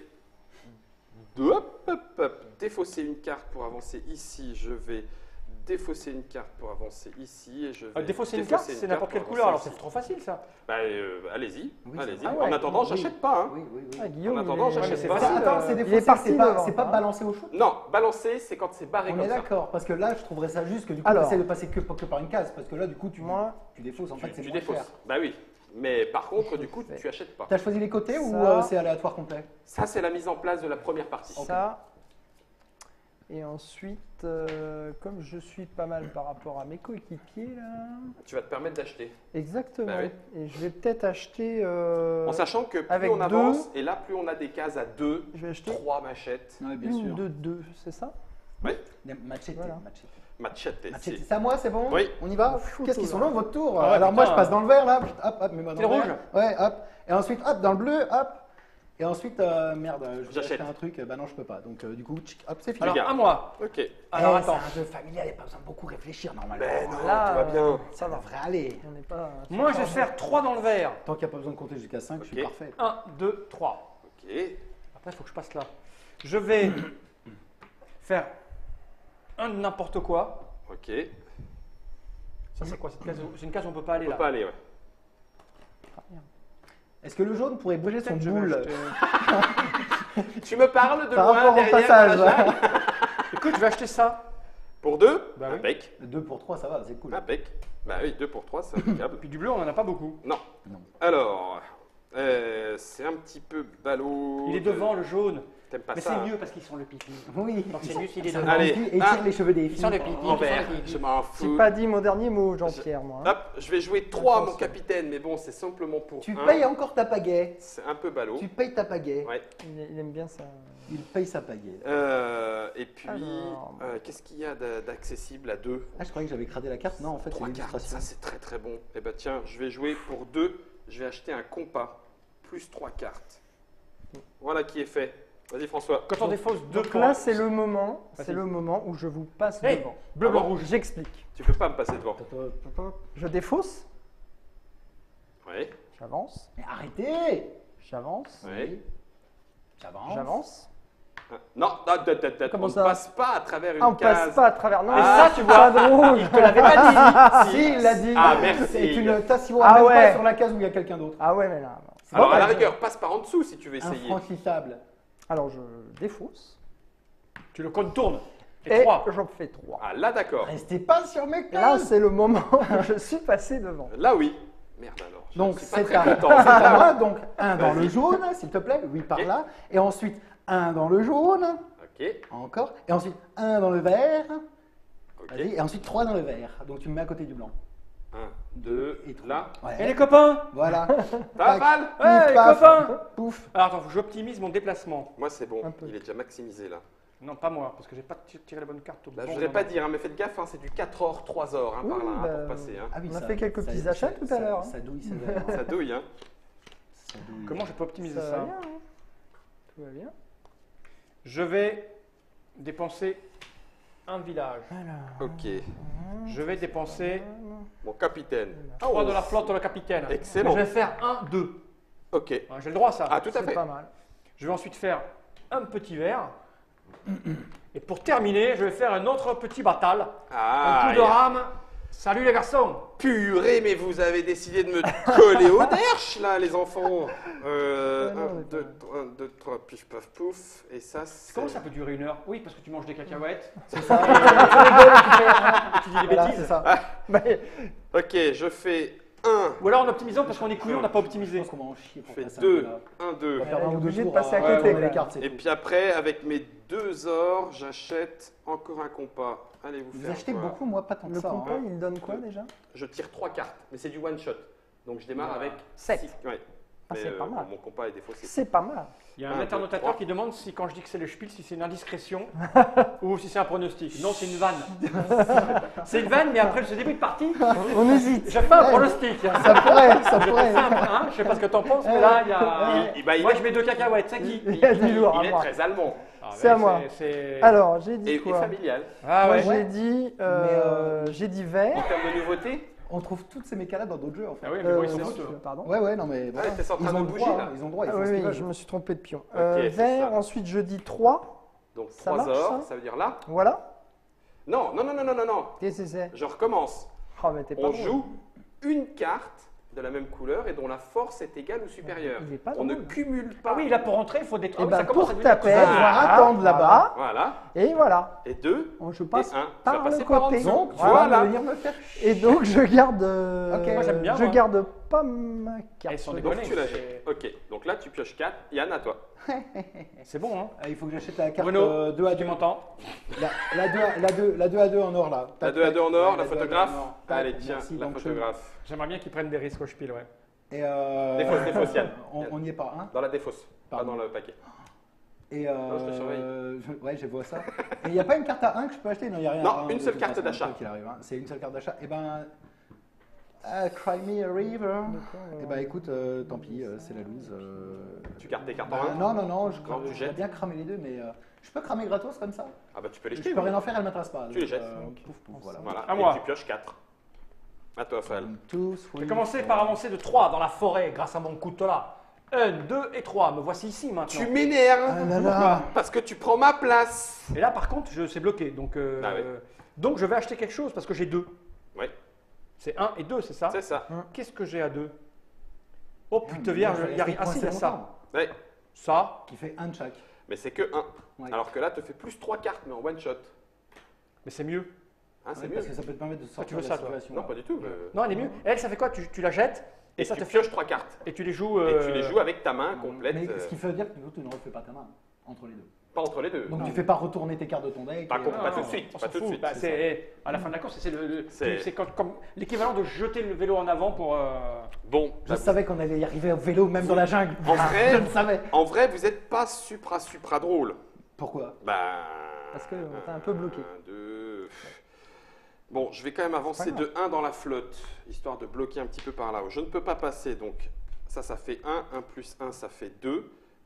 hop, hop, hop, défausser une carte pour avancer ici. Je vais défausser une carte pour avancer ici et je vais Euh, défausser une carte, c'est n'importe quelle couleur, alors c'est trop facile ça. Bah, euh, allez-y, Oui, allez-y. c'est vrai. En Ah ouais. attendant, Oui. j'achète pas. Hein. Oui, oui, oui. Ah, Guillaume, En attendant, il est- j'achète c'est pas. facile. Attends, euh, c'est des il est fois, parti c'est pas, devant, c'est pas hein. balancé au shoot. Non, balancer, c'est quand c'est barré On comme est ça. d'accord, parce que là, je trouverais ça juste que du coup, Alors. tu essaies de passer que, que par une case, parce que là, du coup, tu, Moi, tu défausses, en fait, Tu, c'est tu moins défausses. cher. Bah oui. Mais par contre, du coup, fais. tu achètes pas. T'as choisi les côtés ou Ça. euh, c'est aléatoire complet? Ça, c'est la mise en place de la première partie. ça. Et ensuite, euh, comme je suis pas mal par rapport à mes coéquipiers là. Tu vas te permettre d'acheter. Exactement. Bah oui. Et je vais peut-être acheter. euh, En sachant que plus avec on deux. avance, et là, plus on a des cases à deux, Je vais acheter trois machettes. Ouais, bien une sûr. de deux, c'est ça? Ouais, Machete, Voilà. machete. machette. Machete. c'est- C'est à moi, c'est bon? Oui. On y va? Fou, Qu'est-ce tout, qu'ils sont là. longs, votre tour? Ah ouais, Alors moi, putain. je passe dans le vert, là. Hop, hop, mets-moi dans C'est le le vert. rouge. Ouais, hop. Et ensuite, hop, dans le bleu, hop. Et ensuite, euh, merde, je vais J'achète. acheter un truc. Bah non, je peux pas. Donc, euh, du coup, tchic, hop, c'est fini. Alors Regarde. à moi. Ok. Alors Eh, attends. C'est un jeu familial, il n'y a pas besoin de beaucoup réfléchir normalement. Ben non, Là, tout va bien. Ça devrait aller. On n'est pas. Moi je vais faire trois dans le vert. Tant qu'il n'y a pas besoin de compter jusqu'à cinq, je suis Ok. parfait. un, deux, trois. Ok. Après, il faut que je passe là. Je vais faire un de n'importe quoi. Ok. Ça c'est quoi cette case? C'est une case où on peut pas aller On peut là. pas aller, ouais. Est-ce que le jaune pourrait bouger son Peut-être je vais boule acheter- Tu me parles de par loin rapport au derrière passage? dans la jungle Écoute, je vais acheter ça. Pour deux Bah oui. Impec. deux pour trois, ça va, c'est cool. Impec. Bah oui, deux pour trois, c'est impeccable. Puis du bleu, on en a pas beaucoup. Non. Non. Alors, euh, c'est un petit peu ballot. Il est devant le jaune. T'aimes pas Mais ça c'est mieux parce qu'ils sont le pipi. Oui. Donc c'est mieux s'il est Ça devant. Allez. remplit et un. tire les cheveux des Ils filles. sont le pipi. En ils sont vert, le pipi. je m'en J'ai fous. pas dit mon dernier mot, Jean-Pierre, moi. hein. Hop, je vais jouer trois à mon Attention. capitaine, mais bon, c'est simplement pour Tu un. payes encore ta pagaie. C'est un peu ballot. Tu payes ta pagaie. Ouais. Il, il aime bien ça. Il paye sa pagaie. Euh, et puis, Alors. euh, qu'est-ce qu'il y a d'a- d'accessible à deux? Ah, je croyais que j'avais cradé la carte. Non, en fait, c'est Trois cartes, l'illustration. ça c'est très très bon. Eh ben tiens, je vais jouer pour deux. Je vais acheter un compas, plus trois cartes. Voilà qui est fait. Vas-y François. Quand on défausse deux Donc points. là, c'est le moment, Vas-y. c'est le moment où je vous passe Hey, devant. bleu, Ah blanc, bon rouge. J'explique. Tu peux pas me passer devant. Je défausse, Ouais, j'avance, Mais arrêtez. j'avance, ouais. J'avance. J'avance. Non, non, non, non, non, Comment on ça ne passe pas à travers une Ah, on case. passe pas à travers. Non, Ah, ça, tu vois, pas drôle. Il te l'avait pas dit. Si, il l'a dit. Ah, merci. C'est une tasse si on Ah même ouais. pas sur la case où il y a quelqu'un d'autre. Ah ouais, mais là. non. C'est Alors bon, à la bah, je- rigueur, passe par en dessous si tu veux essayer. Infranchissable. Alors, je défausse. Tu le contournes. Et Et trois. j'en fais trois. Ah là d'accord. Restez pas sur mes Et là, cases. c'est le moment où je suis passé devant. Là oui. Merde alors. je Donc suis pas c'est très à, content. c'est à moi. Donc un dans Vas-y. le jaune, s'il te plaît. Oui, par Ok. là. Et ensuite un dans le jaune. Ok. Encore. Et ensuite un dans le vert. Ok. Vas-y. Et ensuite trois dans le vert. Donc tu me mets à côté du blanc. Un, deux, Et trois. là. Ouais. Et les copains? Voilà. Ça Tac. Val Ouais, Pouf, les paf. copains. Pouf. Alors attends, faut que j'optimise mon déplacement. Moi c'est bon. Un peu. Il est déjà maximisé là. Non, pas moi, parce que j'ai pas ti- tiré la bonne carte au Là, bon je voudrais moment. pas dire, hein, mais faites gaffe, hein, c'est du quatre or, trois or hein, par Oui, là hein, bah, pour passer. Hein. Ah oui, On a ça- fait quelques ça- petits ça- achats ça- tout à l'heure, hein. Ça douille, sévère. Ça douille. Hein. Ça douille. Comment je peux optimiser Ça ça, va bien, hein. Tout va bien. Je vais dépenser un village. Ok. Je vais dépenser Mon capitaine. trois de la flotte, le capitaine. Excellent. Je vais faire un, deux. Ok. Hein, J'ai le droit à ça. Ah tout à C'est fait. pas mal. Je vais ensuite faire un petit verre. Et pour terminer, je vais faire un autre petit batal. Ah, un coup de rame. Salut les garçons. purée, mais vous avez décidé de me coller au derche là, les enfants. Euh, Ouais, non, on un, est deux, pas- trois, un, deux, trois, pif, paf, pouf. Et ça, c'est. Comment ça peut durer une heure? Oui, parce que tu manges des cacahuètes. C'est ça. Et tu dis des Voilà, bêtises. c'est ça. Mais, Ok, je fais un, Ou alors en optimisant parce qu'on est couillon, on n'a pas Je optimisé. pense qu'on va en chier je pour fais passer un deux, peu là. un, deux. On va Elle faire est un ou deux obligée de tours passer à ouais, côté, on quand les même. cartes, c'est Et tout. puis après, avec mes deux ors, j'achète encore un compas. Allez vous, Vous faire achetez voir. beaucoup, moi pas tant que le ça. hein. compas, il donne quoi déjà? Je tire trois cartes, mais c'est du one shot. Donc je démarre Ah. avec Sept. six. Ouais. Ah, Mais, c'est pas euh, mal. bon, mon compas est défaussé. C'est pas mal. Il y a un Un, deux, internotateur trois. qui demande si quand je dis que c'est le spiel, si c'est une indiscrétion ou si c'est un pronostic. Non, c'est une vanne. C'est une vanne, mais après ce début de partie, On hésite. j'ai fait un pronostic. Ça pourrait, ça pourrait. Hein, je sais pas ce que t'en penses, mais là, il y a. Il- bah, il Moi, est- je mets deux cacahuètes, c'est qui Il y a du lourd Il à est moi. très allemand Ah, C'est mais à moi. c'est- Alors, j'ai dit et, et quoi? familial. Ah Moi, ouais. j'ai dit, euh, Mais, euh, j'ai dit En vert. termes de nouveautés, On trouve toutes ces mécas-là dans d'autres jeux en fait. Ah oui, mais Euh, bon, ils s'en non, foutent. eux. Pardon. Ouais, ouais, non, mais. voilà. t'es en train Ils de ont le bouger, droit, là. hein, Ils ont le droit, ils Ah font oui, ce qu'ils oui, veulent. je me suis trompé de pion. Ok, Euh, c'est vert, ça. ensuite je dis trois. donc Ça trois marche, or, ça ça veut dire là. Voilà. Non, non, non, non, non, non, non. Qu'est-ce que c'est? Je recommence. Oh, mais t'es pas On drôle. joue une carte de la même couleur et dont la force est égale ou supérieure. Il est pas On ne drôle. cumule pas. Ah oui, là pour rentrer, il faut des Et ah oui, ben, ça commence pour à devenir taper, tout on ça. va Ah, attendre là-bas. Voilà. Et voilà. Et deux. Donc, je passe Et un. Tu par vas le passer par en côté. dessous. Donc, Voilà. voilà. venir me faire. Et donc, je garde. euh, Ok. Moi, j'aime bien, Je moi. garde pas ma carte. Elles sont Donc déconnées, tu la c'est- jettes. Ok. Donc là, tu pioches quatre. Yann, à toi. C'est bon, hein. Ah, il faut que j'achète la carte Bruno, euh, deux à tu deux. m'entends? La, la, deux, à- la, deux, la deux à deux en or là. La Tac, deux à tac. deux en or, Ouais, la deux à deux photographe. en or. Tac, Allez, tiens, merci, la donc je- photographe. J'aimerais bien qu'ils prennent des risques au spiel, ouais. Et euh, Défausse, défausse, Yann. on on n'y est pas, hein. Dans la défausse, pas Pardon. dans le paquet. Et euh, Non, je te surveille. je- ouais, je vois ça. Et il n'y a pas une carte à un que je peux acheter? Non, il n'y a rien. Non, à un, une de seule toute carte façon, d'achat. quoi qu'il arrive, hein. C'est une seule carte d'achat. Et ben. euh, Cry me a river. Et ben écoute, euh, tant pis, euh, c'est la loose. euh. Tu gardes tes cartes Bah, en main. non, non, non, je Non, crame- tu j'aimerais jettes. bien cramer les deux, mais euh, je peux cramer gratos comme ça? Ah bah tu peux les Je jeter. peux oui. rien en faire, elle m'intéresse pas. Tu les donc, jettes. euh, pouf, pouf, voilà. Voilà. À Et moi. tu pioches quatre. À toi, Fal. One, two, Je three, vais commencer four. par avancer de trois dans la forêt grâce à mon couteau là. un, deux et trois. Me voici ici maintenant. Tu m'énerves Ah là là. parce que tu prends ma place. Et là, par contre, je c'est bloqué. Donc, euh, Ah oui. donc, je vais acheter quelque chose parce que j'ai deux. Oui, C'est un et deux, c'est ça? c'est ça. Qu'est-ce que j'ai à deux? Oh Merde, putain, vierge, moi, je vais il y a rester rien. Ah si, il y a coincé ça. longtemps. Ouais. Ça. Qui fait un de chaque. Mais c'est que un. Ouais. Alors que là, te fait plus trois cartes, mais en one shot. Mais c'est mieux. Hein, c'est Ouais, mieux. parce que ça peut te permettre de sortir tu veux de ça, la toi situation. Non, pas du tout. euh, Non, elle est mieux. Elle, ça fait quoi? Tu, tu la jettes et, Et ça tu te fait. pioches trois cartes. Et tu les joues. Et euh, tu les joues avec ta main Non, complète. Mais euh, ce qui veut dire que tu ne refais pas ta main entre les deux. Pas entre les deux. Donc Non. tu fais pas retourner tes cartes de ton deck. Pas et, com- euh, pas non, tout de suite, on pas s'en tout de fout. suite, Bah, c'est c'est à la fin de la course, c'est le, le- C'est- c'est comme, comme l'équivalent de jeter le vélo en avant pour. euh, Bon, Je bah, savais qu'on allait y arriver au vélo, même dans la jungle. En vrai- je le savais. en vrai, vous n'êtes pas supra supra drôle. Pourquoi? Bah. Parce que on t'a un peu bloqué. Un, deux. Bon, je vais quand même avancer C'est pas de un dans la flotte, histoire de bloquer un petit peu par là. Je ne peux pas passer, donc ça, ça fait un. un plus un, ça fait deux.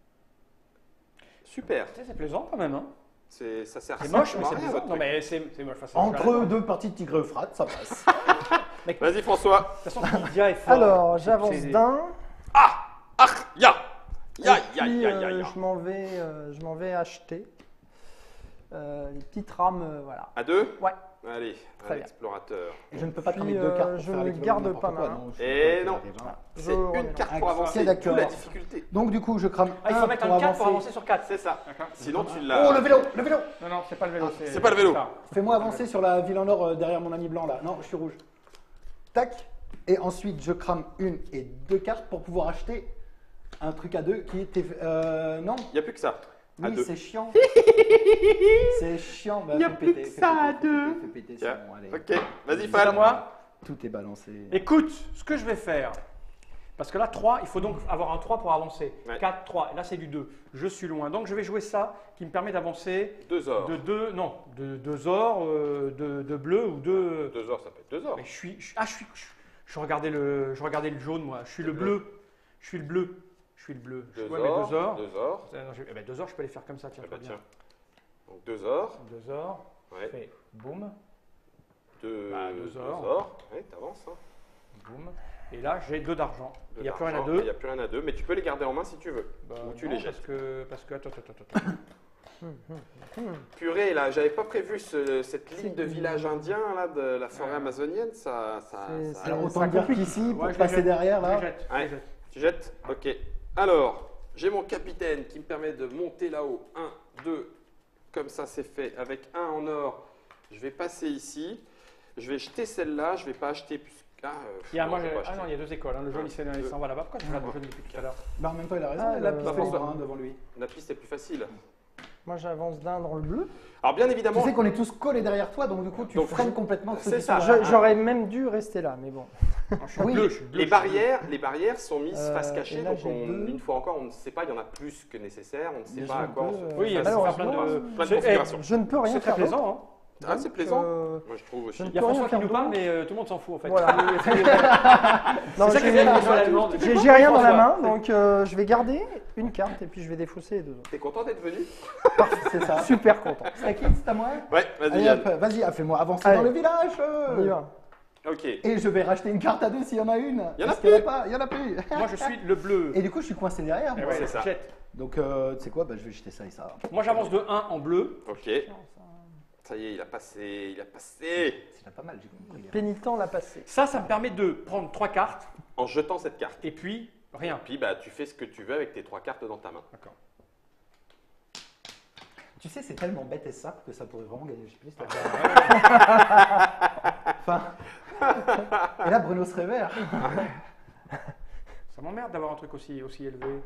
Super. tu sais, c'est plaisant quand même. Hein. C'est, ça sert C'est ça moche, sert mais à c'est rien, plaisant. votre Non, truc. mais c'est c'est moche. Enfin, c'est- Entre deux parties de Tigre Euphrate, ça passe. Vas-y, François. De toute façon, Lydia est fort. Alors, C'est- j'avance c'est- d'un. Ah Ya Ya Ya aïe, aïe, aïe, euh, aïe. je m'en vais, euh, je m'en vais acheter euh, les petites rames, euh, voilà. À deux? Ouais. Allez, Très un bien. explorateur. Et je ne peux pas Puis, cramer deux cartes euh, pour je faire ne l'équivalent de garde n'importe pas quoi, ma main. non, je Et sais pas non. ce qui arrive, hein. C'est Je une reviens. carte pour Ah, avancer, ok, d'où d'accord. la difficulté. Donc du coup, je crame Ah, il faut un mettre pour un quatre pour avancer. avancer sur quatre. C'est ça. D'accord. Sinon, tu l'as. Oh, le vélo, le vélo. Non, non, c'est pas le vélo. c'est pas le vélo. ça. Fais-moi avancer sur la ville en or euh, derrière mon ami blanc là. Non, je suis rouge. Tac. Et ensuite, je crame une et deux cartes pour pouvoir acheter un truc à deux qui était. Euh, non. Il n'y a plus que ça. À Oui, deux. c'est chiant. C'est chiant. Bah, Il y a fais plus péter, que fais ça péter, à fais deux. péter, fais péter, Tiens. c'est bon, allez. Ok, vas-y, C'est Fall. à moi. Tout est balancé. Écoute, ce que je vais faire, parce que là, trois, il faut donc avoir un trois pour avancer. Ouais. quatre, trois, et là c'est du deux. Je suis loin. Donc je vais jouer ça qui me permet d'avancer Deux ors. de deux, non, de deux or, euh, de, de bleu ou de. Deux ors, ça peut être deux ors. Mais je suis, je- ah, je suis, je, je regardais le, je regardais le jaune moi. Je suis Le le bleu. bleu. Je suis le bleu. Je suis le bleu. Je Deux vois mes ors. deux or. Deux ors. Euh, non, je- eh ben, deux or, je peux les faire comme ça, tiens, Ah bah très tiens. bien. Donc deux ors. Deux or. Ouais. Je fais boum, Deux, Bah, deux deux ors. ors. Ouais, t'avances. Hein. boum. Et là, j'ai deux d'argent. Deux Il n'y a plus rien à d'argent. deux. Il n'y a plus rien à deux, mais tu peux les garder en main si tu veux. Bah, Ou tu non, les jettes. Parce que, parce que, attends, attends, attends, attends. Purée, là, j'avais pas prévu ce- cette ligne C'est de mignon. village indien là, de la forêt Ouais. amazonienne. Ça, ça, C'est- ça- c'est- Alors ça autant dire complique. qu'ici, pour Ouais, je les passer jette. derrière Je là. les jette, je les Ouais. jette. Tu jettes? Ok. Alors, j'ai mon capitaine qui me permet de monter là-haut. Un, deux. Comme ça, c'est fait. Avec un en or, je vais passer ici. Je vais jeter celle-là. Je vais pas acheter plus. Ah, euh, Il y a, non, moi, je vais j'ai- pas ah acheter. non, il y a deux écoles. hein. Le jaune, Un, il s'en- deux. il s'en va là-bas. Pourquoi tu regardes le jaune depuis tout à l'heure? Bah, en même temps, il a raison. Ah, il la a piste pas est forcément libre. un devant lui. La piste est plus facile. Moi, j'avance d'un dans le bleu. Alors, bien Tu évidemment, sais qu'on est tous collés derrière toi, donc du coup, tu Donc, freines je- complètement ceux c'est qui ça. sont là. Je- J'aurais même dû rester là, mais bon. Non, je suis Oui. bleu, je suis bleu. les je suis bleu. barrières, les barrières sont mises Euh, face cachée. et là, Donc, j'ai on- deux. une fois encore, on ne sait pas. Il y en a plus que nécessaire. On ne sait Bien pas sûr, à quoi on deux, se euh, Oui, il y a face- ça, malheureusement, plein de. plein de C'est- configurations. Je ne peux rien C'est très faire. d'autre. plaisant. Hein. Ah, c'est Donc, plaisant. euh, Moi, je trouve aussi. je ne Il y a peux rien François qui faire nous d'autre. parle, mais euh, tout le monde s'en fout en fait. Voilà. Non, Non, c'est ça j'ai qui est sur la demande. j'ai- j'ai rien dans la François. main, donc euh, je vais garder une carte et puis je vais défausser les deux autres. T'es content d'être venu? C'est ça. Super content. C'est à qui? C'est à moi? Ouais, vas-y, Allez, Yann. hop, vas-y, ah, fais-moi avancer Allez. dans le village. euh. On y va. Ok. Et je vais racheter une carte à deux s'il y en a une. Il y en a Est-ce qu'il y en a plus. pas? Il y en a plus. Moi, je suis le bleu. Et du coup, je suis coincé derrière. Eh moi. ouais, c'est ça. jette. Donc, euh, tu sais quoi? Bah, je vais jeter ça et ça. Moi, j'avance de un en bleu. Ok. Ça y est, il a passé. Il a passé. C'est déjà pas mal, j'ai compris. Pénitent l'a passé. Ça, ça me permet de prendre trois cartes En jetant cette carte. et puis rien. Puis, bah, tu fais ce que tu veux avec tes trois cartes dans ta main. D'accord. Tu sais, c'est tellement bête et simple que ça pourrait vraiment gagner. Je sais plus si t'as- Ah Enfin. Et là, Bruno se réveille. Ça m'emmerde d'avoir un truc aussi, aussi élevé.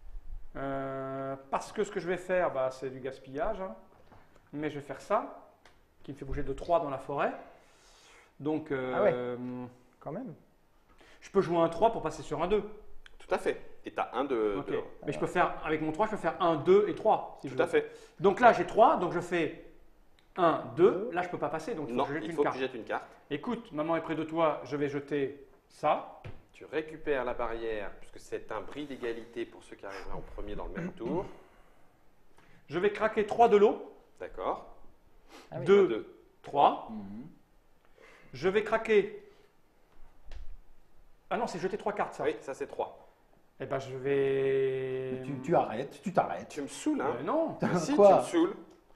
Euh, parce que ce que je vais faire, bah, c'est du gaspillage. hein. Mais je vais faire ça, qui me fait bouger de trois dans la forêt. Donc, euh, Ah ouais. Quand même. je peux jouer un trois pour passer sur un deux. Tout à fait. Et tu as un de. Ok. de- Mais je peux faire, avec mon trois, je peux faire un, deux et trois. Si je Tout à veux. fait. Donc là, j'ai trois, donc je fais un, deux. Là, je ne peux pas passer, donc il faut Non, que je jette il une faut que carte. tu jettes une carte. Écoute, maman est près de toi, je vais jeter ça. Tu récupères la barrière, puisque c'est un bris d'égalité pour ceux qui arriveraient en premier dans le même tour. Je vais craquer trois de l'eau. D'accord. Ah oui. deux, Deux. trois. Je vais craquer. Ah non, c'est jeter trois cartes, ça. Oui, ça c'est trois. Eh ben, je vais. Tu, tu arrêtes, tu t'arrêtes. Tu me saoules, hein Euh, non, Si, Quoi tu me saoules.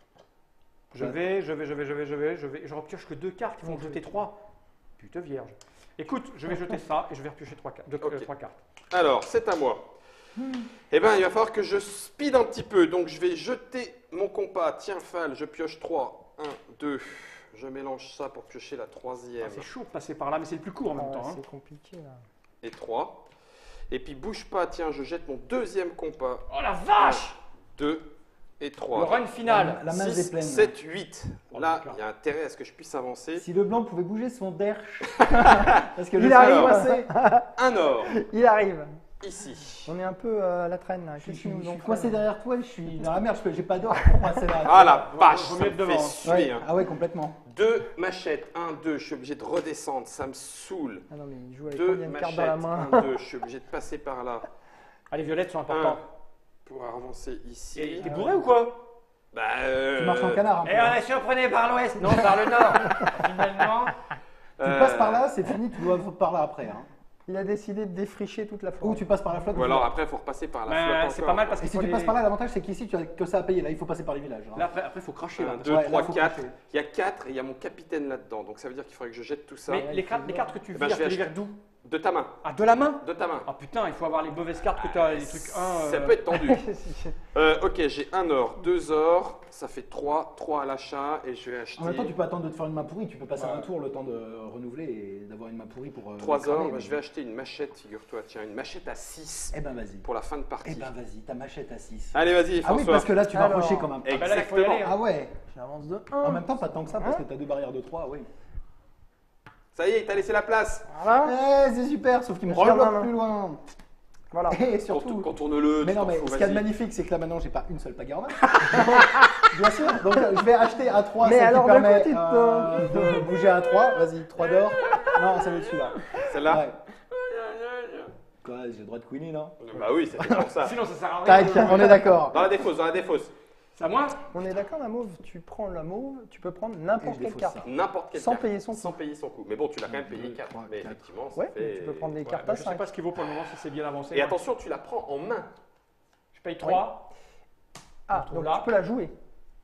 je vais, je vais, je vais, je vais, je vais, je vais. Je repioche que deux cartes, ils vont jeter trois. Putain vierge. Écoute, je vais jeter ça et je vais repiocher trois, ca- deux- Ok. euh, trois cartes. Alors, c'est à moi. Eh bien, il va falloir que je speed un petit peu. Donc, je vais jeter mon compas. Tiens, Fall, je pioche trois. un, deux. Je mélange ça pour piocher la Ah, troisième. c'est chaud de passer par là, mais c'est le plus court en même Ah, temps. hein. c'est compliqué là. Et trois. Et puis, bouge pas. Tiens, je jette mon deuxième compas. Oh la vache! deux et Le trois. run final. La main six, est pleine. sept, huit. Oh, Là, d'accord. il y a intérêt à ce que je puisse avancer. Si le blanc pouvait bouger son derche. Parce que je Il suis arrive. coincé. Un or, Il arrive. ici. On est un peu euh, à la traîne là. Je Qu'est-ce suis, qu'ils nous je ont suis fait, coincé là derrière toi, je suis dans la merde parce que j'ai pas d'or pour coincer là. Ah la vache, vaut ça mieux me être devant. fait suer. Ouais. hein. Ah ouais, complètement. Deux machettes, un, deux, je suis obligé de redescendre, ça me saoule. Ah non, mais il joue avec Deux combien de cartes machettes, dans la main? un, deux, je suis obligé de passer par là. Ah, les violettes sont Un, importantes. pour avancer ici. Et t'es bourré ou quoi? Bah, euh, Tu marches en canard un peu. Et on est surprenés par l'ouest, non par le nord. Finalement. Tu euh, passes par là, c'est fini, tu dois par là après. Hein. Il a décidé de défricher toute la forêt. Ou tu passes par la flotte. Ou alors après, il faut repasser par la Ben, flotte c'est encore. pas mal parce Et qu'il si faut tu les- passes par là, l'avantage c'est qu'ici tu as que ça à payer. Là, il faut passer par les villages. hein. Là, après, il faut cracher. Là. un, deux, Ouais, là, trois, faut quatre. cracher. Il y a quatre et il y a mon capitaine là-dedans. Donc ça veut dire qu'il faudrait que je jette tout ça. Mais les cartes, les cartes que tu Eh ben, vires, je vais tu les acheter- vires d'où? De ta main. Ah, de la main? De ta main. Ah putain, il faut avoir les mauvaises cartes que tu as, les trucs un. Ça euh, peut être tendu. Euh, ok, j'ai un or, deux or, ça fait trois, trois à l'achat et je vais acheter En même temps, tu peux attendre de te faire une main pourrie. Tu peux passer Ouais. un tour le temps de renouveler et d'avoir une main pourrie pour. euh, trois cramer, or. mais- Bah, je vais acheter une machette, figure-toi. Tiens, une machette à six Eh ben vas-y. pour la fin de partie. Eh ben vas-y, ta machette à six. Allez, vas-y, Ah oui, François. parce que là tu vas Alors, rusher quand même. eh, Ah bah là, il faut y aller, Exactement. hein. Ah ouais. J'avance de un. En même temps, pas tant que ça parce Hein que t'as deux barrières de trois, oui. Ça y est, il t'a laissé la place. Voilà. Eh, c'est super, sauf qu'il me Je garde la rebloque main. plus loin. Voilà. Et Contour- surtout. Contourne-le. Mais tu non, t'en mais fous, ce qu'il y a de vas-y. magnifique, c'est que là maintenant j'ai pas une seule pagaie en main. Bien sûr, donc euh, je vais acheter à trois, Mais celle alors, qui de permet quoi tu te euh, de bouger à trois. Vas-y, trois d'or. Non, ça va être celui-là. Celle-là Ouais. Quoi, j'ai le droit de queenie, non? Bah oui, c'était pour ça. Sinon, ça sert à rien. Tac, on est d'accord. Dans la défausse, dans la défausse. C'est à moi? On est d'accord, la mauve, tu prends la mauve, tu peux prendre Et n'importe je quelle défausse carte. ça. N'importe quelle Sans carte. payer son Sans coup. payer son coup. Mais bon, tu l'as quand même payé deux, quatre. trois, Mais quatre. effectivement, ça Ouais, fait... mais tu peux prendre des Ouais, cartes bah, à je sais cinq. pas ce qu'il vaut pour le moment, si c'est bien avancé. Et moi. attention, tu la prends en main. Je paye trois. Ah, On trouve donc là. tu peux la jouer.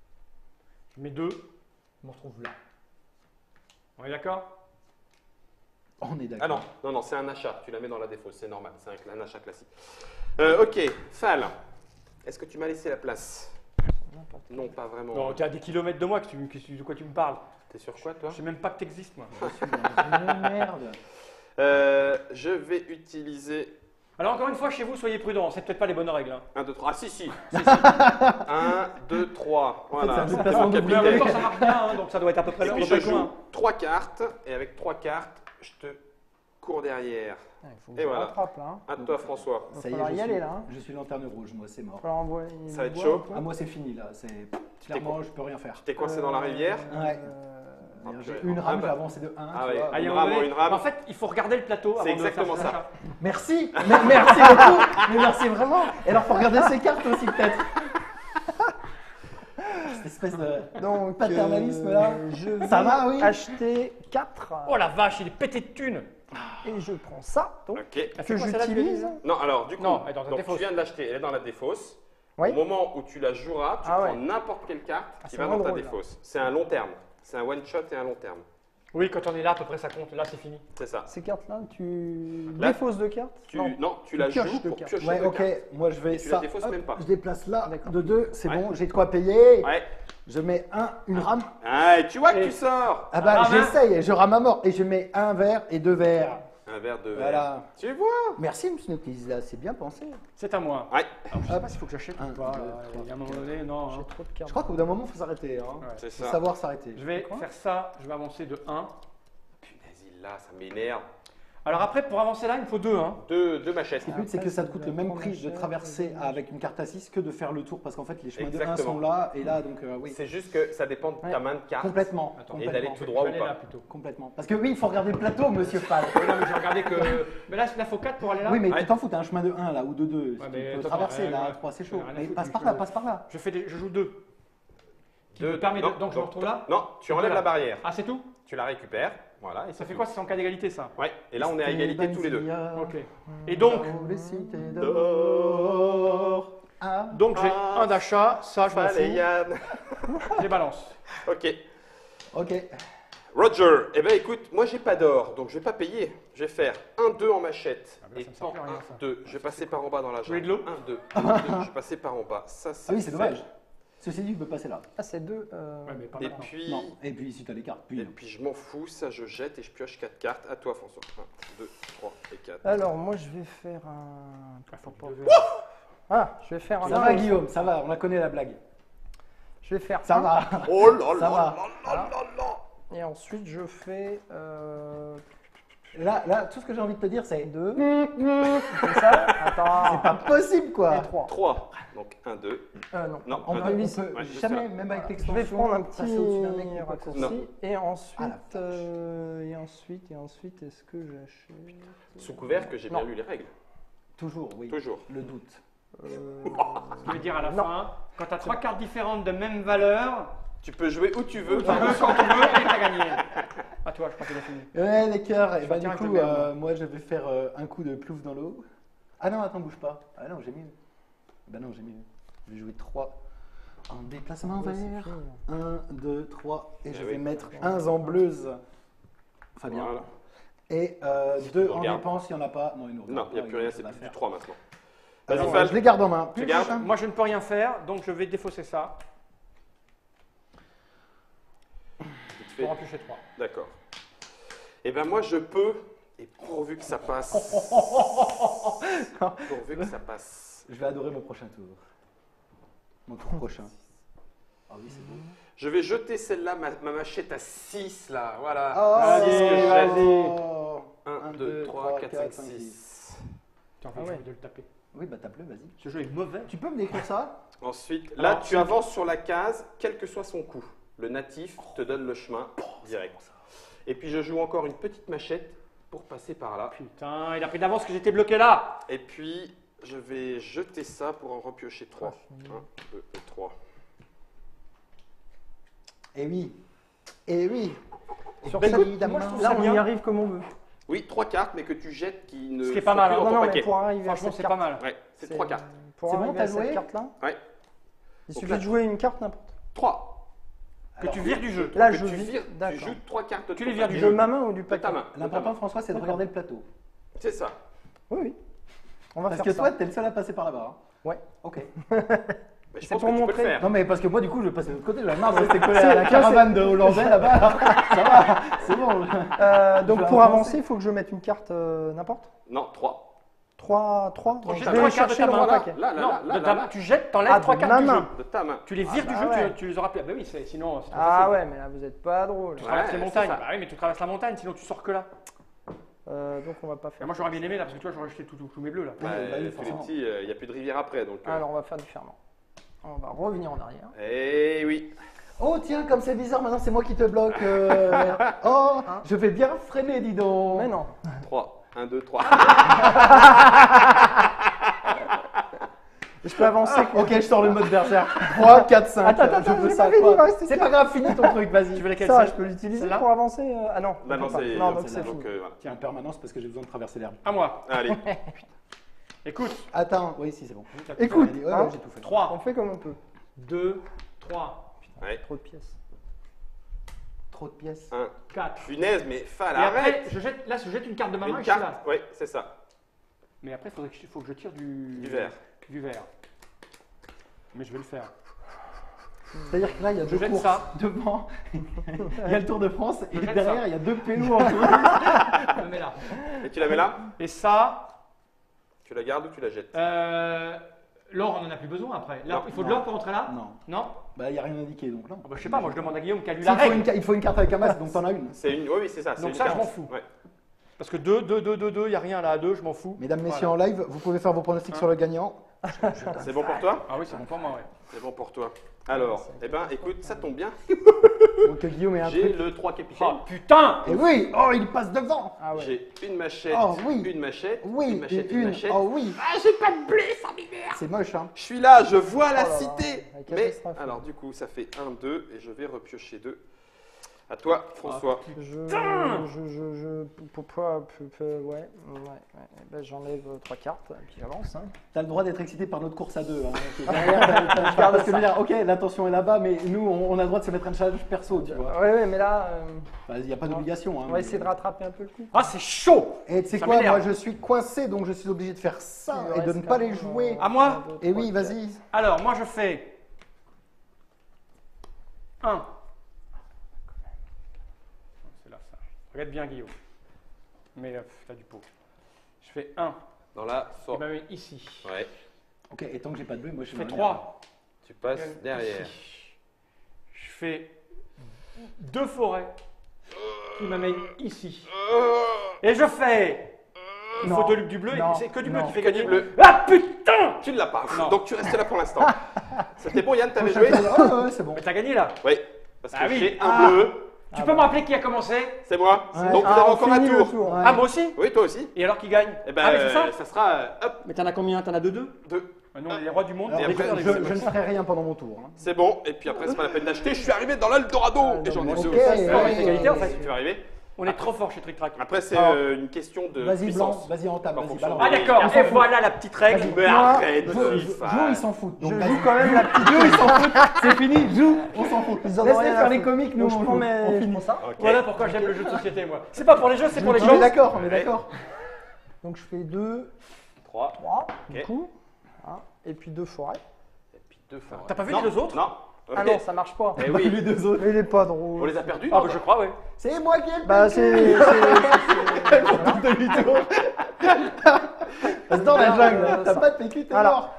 Je mets deux. Je me retrouve là. On est d'accord? On est d'accord. Ah non, non, non, c'est un achat. Tu la mets dans la défausse, c'est normal. C'est un, un achat classique. Euh, ok, Fal, est-ce que tu m'as laissé la place? Non, pas vraiment. Non, t'es à des kilomètres de moi, que tu, que tu- de quoi tu me parles? T'es sur quoi, toi? Je sais même pas que t'existes, moi. Une merde. Euh, je vais utiliser Alors, encore une fois, chez vous, soyez prudents. C'est peut-être pas les bonnes règles. hein. un, deux, trois. Ah, si, si. si, si. un, deux, trois. En fait, Voilà. c'est un C'était déplacement mon d'oubli. Mais en même capitaine. temps, ça marche bien, hein, donc ça doit être à peu près Et là. puis on je doit pas être joue loin. trois cartes. Et avec trois cartes, je te cours derrière. Ah, il faut que Et je voilà. rattrape là. Hein. À toi, François. Il va Ça y est, falloir je y suis, aller là. Hein. je suis lanterne rouge, moi c'est Il mort. va falloir envoyer Ça va le être bois chaud. et tout. Ah, moi c'est fini là, c'est clairement je peux rien faire. T'es coincé dans la Euh, rivière. Ouais. euh, Ah, J'ai purée. une Ah, rame, bah. j'ai avancé de un. Ah tu ouais. vois. Ah, il y a Une un rame moment ou donné- une rame. En fait, il faut regarder le plateau avant C'est de faire exactement ses ça. achats. Merci, mais merci beaucoup, mais merci vraiment. Et alors faut regarder ses cartes aussi peut-être. Cette espèce de Donc, paternalisme euh, là. je vais Ça va, oui. acheter quatre Oh la vache, il est pété de thunes. et je prends ça donc, Ok. Ah, c'est que quoi, celle-là, tu j'utilise. l'as dit Non, alors, du coup, Non, elle est dans la donc, défausse. tu viens de l'acheter, elle est dans la défausse. Oui. Au moment où tu la joueras, tu Ah prends ouais. n'importe quelle carte Ah, qui c'est va moins dans ta drôle, là. défausse. C'est un long terme. C'est un one shot et un long terme. Oui, quand on est là, à peu près, ça compte. Là, c'est fini. C'est ça. Ces cartes-là, tu Là, défausses de cartes Tu, Non. non, tu la pioches joues deux pour cartes. piocher Ouais, deux ok, cartes. moi je vais Et tu ça. la défausses hop, même pas. Je déplace là D'accord. de deux, c'est Ouais. bon, j'ai de quoi payer. Ouais. Je mets un, une rame. Ah, et tu vois que Et- tu sors. Ah bah rame, hein. j'essaye, je rame à mort et je mets un verre et deux verres. Un verre de verre. Voilà. Tu vois? Merci M. Snoopy, là c'est bien pensé. C'est à moi. Ouais, Alors, je sais pas s'il faut que j'achète Un, ou pas. deux, là. trois, Il y a un moment donné, non. J'ai hein. trop de cartes. Je crois qu'au bout d'un moment il faut s'arrêter. Hein. Ouais. c'est Faut ça. savoir s'arrêter. Je vais Quoi faire ça. Je vais avancer de un. Punaise, il l'a, ça m'énerve. Alors après, pour avancer là, il me faut deux. Hein. Deux, deux machettes. Le but c'est que ça te coûte le même prix de Cher, traverser euh, avec une carte à six que de faire le tour parce qu'en fait les chemins de un Exactement. sont là et là donc euh, oui. C'est juste que ça dépend de ta Ouais. main de carte. Complètement. Attends. Et complètement. d'aller tout Je droit vais ou aller pas. là plutôt. Complètement. Parce que oui, il faut regarder le plateau, monsieur Fall. Oui, non, mais j'ai regardé que. Mais là, il faut quatre pour aller là. Oui, mais Ouais. tu t'en fous, t'as un chemin de un là ou de deux. Ouais, tu mais peux attends, traverser ouais, là, ouais. à trois c'est J'en ai chaud. rien à Mais foutre, passe du par chemin. là, passe par là. Je, fais des... je joue deux. Qui Deux. me permet Non, de... Donc je me retrouve là. Non, tu enlèves la barrière. Ah, c'est tout? Tu la récupères. Voilà. Et Ça fait quoi? C'est en cas d'égalité, ça? Ouais. Et là, on est à égalité tous les deux. Ok. Et donc, Les cités D'or. Ah. donc j'ai Ah. un d'achat. Ça, je m'en Allez, fous. Yann. Je les balance. Ok. Ok. Roger, eh ben écoute, moi j'ai pas d'or, donc je vais pas payer. Je vais faire un deux en machette. Ah ben, et ça me sert pan plus à rien, un ça. deux. Je vais passer par en bas dans la voulez jungle. de l'eau un deux. Je vais passer par en bas. Ça, Ah oui, c'est fait. dommage. Ceci dit, je peux passer là. Ah, c'est deux. euh, Ouais, mais pas Et maintenant. puis, Non. Et puis ici, tu as les cartes. Puis, et puis je m'en fous, ça je jette et je pioche quatre cartes. À toi François. un, deux, trois et quatre. Alors, moi, je vais faire un. Ah, faut pas ouvrir. Ah, je vais faire un. ça va, Guillaume, ça va, on la connaît la blague. Je vais faire Ça un. va. Oh là Ça là va. là là là là. Et ensuite, je fais euh, Là, là, tout ce que j'ai envie de te dire, c'est. deux. C'est ça Attends. C'est pas possible, Et quoi. trois. trois. Donc un deux. Euh, non. Non, On un peut, deux. on peut Ouais, juste jamais, là. même avec Je l'extension, vais prendre un passer au-dessus d'un mec petit ou quoi que ce raccourci. soit. Non. Et ensuite, Ah, la vache. euh, et ensuite, et ensuite, est-ce que j'achète Sous couvert que j'ai bien Non. lu les règles. Toujours, oui. Toujours. Le doute. euh, Je veux dire à la Non. fin, quand tu as trois cartes différentes de même valeur, Tu peux jouer où tu veux. tu peux quand tu veux et tu as gagné. À toi, je crois qu'il a fini. Ouais, les cœurs. Et Je bah, vais du tirer coup, avec le euh, moi, je vais faire euh, un coup de plouf dans l'eau. Ah non, attends, bouge pas. Ah non, j'ai mieux. Bah non, j'ai mieux. Je vais jouer trois en déplacement Ouais, c'est vert. fini. un, deux, trois. Et Eh je oui. vais mettre un en bleuse. Fabien. Voilà. Et euh, deux en regarde. dépense, il n'y en a pas. Non, il nous Non, regarde il n'y a pas, plus il rien, a c'est pas à plus du faire. trois maintenant. Alors, Vas-y, Fal. je les garde en main. Tu Plus gardes prochain. Moi, je ne peux rien faire, donc je vais défausser ça Tu fais- pour en piocher trois. D'accord. Eh ben moi, je peux, et pourvu que ça passe. pourvu que ça passe. Je vais adorer mon prochain tour. Mon tour prochain. Ah oui, c'est beau. Je vais jeter celle-là, ma, ma machette à six, là. Voilà. Oh, C'est ce que je jette. vas-y. un, deux, trois, quatre, cinq, six. Tu as envie Ah ouais. de le taper. Oui, bah tape-le, vas-y. Ce jeu est mauvais. Tu peux me décrire ça? Ensuite, là, Alors, tu c'est- avances sur la case, quel que soit son coup. Le natif te donne le chemin direct. Et puis, je joue encore une petite machette pour passer par là. Putain, il a pris d'avance que j'étais bloqué là. Et puis, je vais jeter ça pour en repiocher trois. un, deux et trois. Eh oui. Eh oui. Sur Ben, cette- évidemment. moi, je trouve Là, ça on bien. y arrive comme on veut. Oui, trois cartes, mais que tu jettes qui ne Ce qui est sont pas mal, plus hein. dans Non, ton non, mais paquet. pour arriver Franchement, à cette c'est carte, pas mal. Ouais, c'est trois cartes. Pour C'est bon, arriver t'as à cette joué carte-là, Ouais. il Donc suffit là- de jouer une carte n'importe. Trois. Que Alors, tu vires du jeu. Là, Que je tu vis. vires, tu D'accord. joues trois cartes de Tu ton les vires du paquet. De ma main ou du De paquet? ta main. de ta L'important, main. François, c'est de regarder le plateau. C'est ça. Oui, oui. On va Parce faire que ça. toi, t'es le seul à passer par là-bas. hein. Ouais. Ok. Mais je C'est pense pour que tu peux montrer. le faire. Non, mais parce que moi, du coup, je vais passer de l'autre côté. J'en ai marre de rester collé C'est- à la ça, caravane de Hollandais là-bas. Ça va, c'est bon. Euh, donc Je vais pour avancer. avancer, il faut que je mette une carte euh, n'importe. Non, trois. trois, trois. Trois Je cartes, vais trois cartes de chercher ta le main, grand là. paquet. Là, là, Non, là, de là, ta là, main, là. tu jettes, t'enlèves Ah, trois de cartes ma du main. jeu. De ta main. Tu les vires Ah, du bah jeu, ouais. tu, tu les auras plus. Ah bah oui, c'est- sinon c'est trop Ah facile. ouais, mais là vous êtes pas drôle. Tu traverses Ouais, les c'est montagnes. ça. Bah oui, mais tu traverses la montagne, sinon tu sors que là. Euh, donc on va pas Et faire. moi j'aurais bien aimé là, parce que toi j'aurais jeté tous tous mes bleus là. Bah, bah oui, tous les forcément. petits, il n'y a plus de rivière après. Donc, euh. Alors on va faire différemment. On va revenir en arrière. Eh oui. Oh, tiens, comme c'est bizarre, maintenant c'est moi qui te bloque. euh. Oh, je vais bien freiner, dis donc. Mais non. trois. un, deux, trois. Je peux avancer. quoi. Ok, je sors le mode berserk. trois, quatre, cinq. Attends, attends, je veux j'ai ça. pas fini, quoi. il reste C'est pas grave, finis ton truc, Tu vas-y. veux laquelle Ça, celle- je peux l'utiliser celle-là pour avancer. euh, Ah non. Bah non, on peut pas. c'est Non, donc c'est- c'est donc, fini. euh, voilà. Tiens, en permanence parce que j'ai besoin de traverser l'herbe. À moi. Allez. Écoute. Attends, oui, si, c'est bon. Écoute, Ouais, ouais, hein, j'ai tout fait. on trois, fait comme on peut. deux, trois, Ouais. Trop de pièces. Trop de pièces. Un. quatre. Punaise, mais Fal, Et après, arrête. je jette, là je jette une carte de ma main Une et je suis là. carte. Oui, c'est ça. Mais après, il faudrait que je, faut que je tire du... Du vert. Du vert. Mais je vais le faire. C'est-à-dire que là, il y a Je deux jette courses ça. devant. Il y a le Tour de France et Je jette derrière, ça. il y a deux pélos en dessous. Je le mets là. Et tu la mets là. Et ça, Tu la gardes ou tu la jettes. euh, l'or, on en a plus besoin après. Là, Non. il faut de Non. l'or pour rentrer là Non, Non bah, il n'y a rien indiqué donc non. Ah bah, je sais pas, moi je demande à Guillaume qui a lu Si, la il, faut une, règle. ca- il faut une carte avec un masque, donc t'en as une. C'est une. Oui, oui, c'est ça. c'est Donc une ça, je carte. m'en fous. Ouais. Parce que deux, deux, deux, deux, deux, il n'y a rien là à deux, je m'en fous. Mesdames, messieurs, Voilà. en live, vous pouvez faire vos pronostics Hein sur le gagnant. C'est bon pour toi. Ah oui, c'est bon pour moi, ouais. C'est bon pour toi. Alors, eh ben, écoute, ça tombe bien. Donc Guillaume est un J'ai truc. le trois capitaine. Oh putain Et oui, oh, il passe devant. Ah ouais. J'ai une machette, Oh, oui. une machette, Oui, une machette, et une une. machette. Oh oui. Ah, j'ai pas de blé, ça m'énerve. C'est moche, hein. Je suis là, je vois la Oh là là, cité. la Mais catastrophe. alors, du coup, ça fait un, deux, et je vais repiocher deux. À toi, François. Je, je, Putain je, je, je, pou- pou- pou- pou- ouais, ouais, ouais. Ben, j'enlève euh, trois cartes et puis j'avance. Hein. T'as le droit d'être excité par notre course à deux. Hein. Derrière, t'as- t'as- t'as- parce que je veux dire, ok, l'attention est là-bas, mais nous, on, on a le droit de se mettre un challenge perso, tu vois. Ouais, ouais, mais là, euh, Bah, il n'y a pas d'obligation. Hein, on va mais- essayer de rattraper un peu le coup. Ah, c'est chaud Et tu sais Ça quoi, m'énerve. moi je suis coincé, donc je suis obligé de faire ça Il me et de reste ne pas les quand même, jouer. euh, À moi un, deux, Et trois, oui, quatre. vas-y. Alors, moi je fais un. C'est là ça. Regarde bien, Guillaume. Mais euh, pff, t'as du pot. Je fais un. Dans la Et forme. ben oui, ici. Ouais. Ok, et tant que j'ai pas de bleu, moi je Je fais fais trois. Tu passes derrière. Ici. Je fais deux forêts qui m'amènent ici. Et je fais une Non. photo du bleu. et Non. C'est que du bleu Non. qui fait Que du gagner. bleu. Ah putain Tu ne l'as pas. Non. Donc tu restes là pour l'instant. C'était bon, Yann, t'avais Prochain joué tour. Ah, ouais, c'est bon. Mais t'as gagné là. Oui. Parce que Ah oui. j'ai un Ah. bleu. Tu Ah peux bah. me rappeler qui a commencé C'est moi. Ouais. Donc vous Ah, avez on encore un finit le tour. tour. Ouais. Ah, moi aussi. Oui, toi aussi. Et alors qui gagne Eh ben, Ah, mais c'est ça euh, ça sera. euh, hop, Mais t'en as combien T'en as deux deux deux. Ah non, les rois du monde. Alors, Et je, après, je- je ne ferai rien pendant mon tour. hein. C'est bon. Et puis après, c'est pas la peine d'acheter. Je suis arrivé dans l'Eldorado. Ah, Et j'en ai non, deux ok, aussi. ouais, ouais, c'est égalité, en fait. Tu vas arriver. On est trop fort chez Trick Track. Après, c'est Alors, euh, une question de Vas-y blanc, puissance. vas-y en table, En vas-y fonction balance. Ah d'accord, On s'en et fout. voilà la petite règle. Vas-y. Mais Moi, arrête, Joue, euh, joue, fan. joue, ils s'en foutent. Donc Je vas-y. joue quand même la petite. Joue, ils s'en foutent. C'est fini, joue, on s'en fout. Ils en ont Laisse-les rien à faire les foutre. comiques, nous Donc, je on prends joue. mes- On finit. ça. Ok. Voilà pourquoi j'aime le jeu de société moi. C'est pas pour les jeux, c'est pour les On est gens. d'accord, on est Ouais. d'accord. Donc je fais deux, trois. trois, du Ok. coup. Voilà. Et puis deux forêts. Et puis deux fois. T'as pas vu Non, les deux autres? Non. Ah Ok. non, ça marche pas. Eh oui. Les deux autres. Mais il est pas On drôle. les a perdus, Ah non bah je crois, oui. C'est moi qui ai le Bah c'est. c'est- c'est- voilà. demi-tour. Reste dans la Alors, jungle, euh, t'as ça. pas de P Q, t'es Voilà. mort.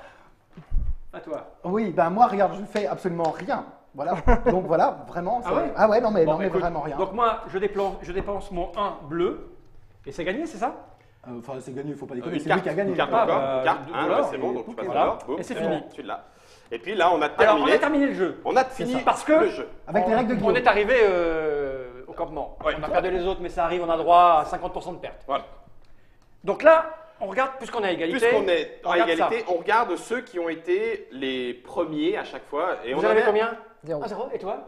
À toi. Oui, ben moi, regarde, je fais absolument rien. Voilà. Donc voilà, vraiment. Ah c'est- ouais Ah ouais, non mais, Bon, non, mais écoute, vraiment rien. Donc moi, je dépense, je dépense mon un bleu. Et c'est gagné, c'est ça? Euh, Enfin, c'est gagné, il faut pas Euh, déconner. Une C'est lui carte, qui a gagné. une carte Ah, encore, bah, une carte, deux hein, dollars, bah, c'est bon, et donc tu ok, passes voilà. alors, boum, Et c'est bon, fini. celui-là. Et puis là, on a Alors, terminé. on a terminé le jeu. On a fini ça. Parce que- le jeu. Avec les règles de On Guillaume. est arrivé euh, au campement. Ouais. On a perdu les autres, mais ça arrive, on a droit à cinquante pour cent de perte. Voilà. Donc là, on regarde, puisqu'on est à égalité. Puisqu'on est on en regarde égalité, on regarde ceux qui ont été les premiers à chaque fois. Et Vous on en en avez est- combien? Zéro. Ah, zéro. Et toi?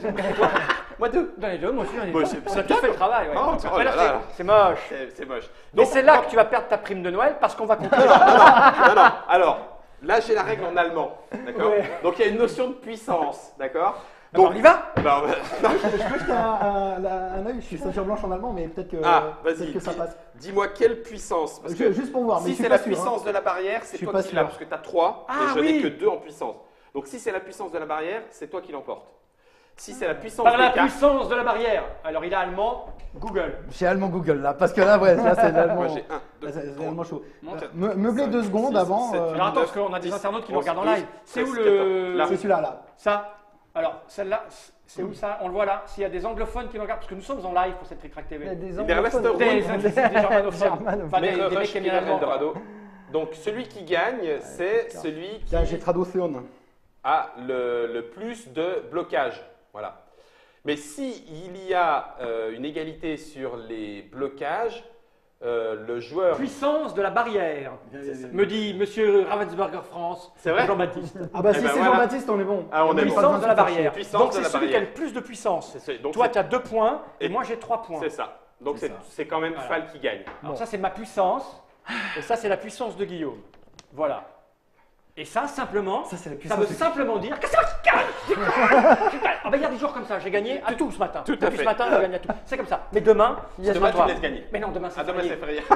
Moi deux. Dans les deux, moi aussi, j'en ai Bon, deux. c'est- On c'est a tous bien. fait le travail. ouais. Oh, Donc, oh après, là là, là. c'est c'est moche. C'est c'est moche. Mais Donc, c'est là quand- que tu vas perdre ta prime de Noël parce qu'on va conclure. non, non. Alors, là, j'ai la règle en allemand. D'accord. Ouais. Donc, il y a une notion de puissance. D'accord. Donc, on y va? bah, on va- non. Je peux jeter un, un, un œil, je suis ceinture blanche en allemand, mais peut-être que, Ah, peut-être vas-y. que ça dis- passe. Dis-moi quelle puissance. Parce Je- que juste pour voir, mais si je suis c'est pas la sûr, hein. puissance de la barrière, Je c'est suis toi pas qui sûr. l'as. Parce que tu as trois Ah, et je oui. n'ai que deux en puissance. Donc, si c'est la puissance de la barrière, c'est toi qui l'emporte. Si c'est la puissance Par des la cartes. puissance de la barrière. Alors, il est allemand, Google. J'ai allemand Google là, parce que là, ouais, là c'est l'allemand. Moi, j'ai un, Là, deux, c'est c'est trois. l'allemand chaud. Monte. Euh, me- Meublez cinq, deux secondes six, avant. sept, euh, Alors, attends, neuf, parce qu'on a des dix, internautes qui nous onze, regardent en live. douze, C'est où treize, le. quatorze. Là. C'est celui-là là. Ça. Alors, celle-là, c'est où ça? On le voit là. S'il y a des anglophones qui nous regardent, parce que nous sommes en live pour cette Trick Track T V. Il y a des Il est resté anglophones. au Des, Rouen. des, des germanophones. Germanophones. Enfin, des, Mais des mecs qui aiment bien Rush l'allemand. Eldorado. Donc, celui qui gagne, c'est d'accord. celui qui Tiens, j'ai traduction. a le, le plus de blocage. Voilà. Mais si il y a euh, une égalité sur les blocages, euh, le joueur. Puissance de la barrière, C'est ça. me dit Monsieur Ravensburger France. C'est vrai Jean-Baptiste. Ah bah Eh si ben c'est voilà. Jean-Baptiste, on est bon. Ah, on est bon. Puissance de la barrière. Puissance Donc de c'est la celui qui a barrière. le plus de puissance. C'est ce- donc Toi, c'est- tu as deux points et Et- moi j'ai trois points. C'est ça. Donc C'est c'est ça. c'est quand même Voilà. Fall qui gagne. Alors ça c'est ma puissance et ça c'est la puissance de Guillaume. Voilà. Et ça simplement, Ça, c'est la ça puissance veut de- simplement dire que c'est moi qui gagne. Je gagne. Ah bah il y a des jours comme ça, j'ai gagné à tout ce matin. tout à Depuis fait. ce matin, je gagne à tout. C'est comme ça. Mais demain, Il y a c'est Demain, toi. tu me laisses gagner. Mais non, demain c'est Ah, demain, férié. c'est férié.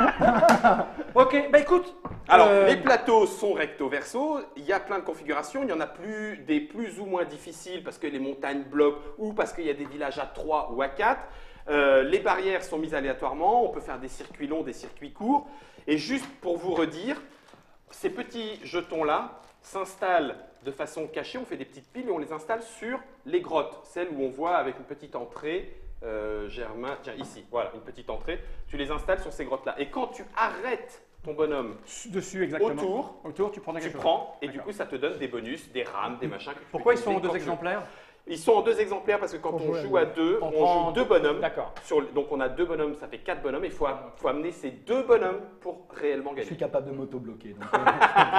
Ok, bah écoute. Alors, euh, les plateaux sont recto-verso. Il y a plein de configurations. Il y en a plus des plus ou moins difficiles parce que les montagnes bloquent ou parce qu'il y a des villages à trois ou à quatre. Euh, les barrières sont mises aléatoirement. On peut faire des circuits longs, des circuits courts. Et juste pour vous redire, ces petits jetons-là s'installent de façon cachée. On fait des petites piles et on les installe sur les grottes, celles où on voit avec une petite entrée. Euh, Germain, tiens ici, voilà, une petite entrée. Tu les installes sur ces grottes-là. Et quand tu arrêtes ton bonhomme Dessus exactement. autour, Autour, tu prends tu quelque chose. prends et du D'accord. coup ça te donne des bonus, des rames, des machins. que tu peux Pourquoi ils sont en utiliser deux quand tu veux. exemplaires? Ils sont en deux exemplaires parce que quand Pour on jouer à joue deux. à deux, On on, prend joue deux bonhommes. D'accord. Sur le- donc on a deux bonhommes, ça fait quatre bonhommes. Il faut, a- faut amener ces deux bonhommes pour réellement Je suis gagner. capable de m'auto-bloquer. donc, euh,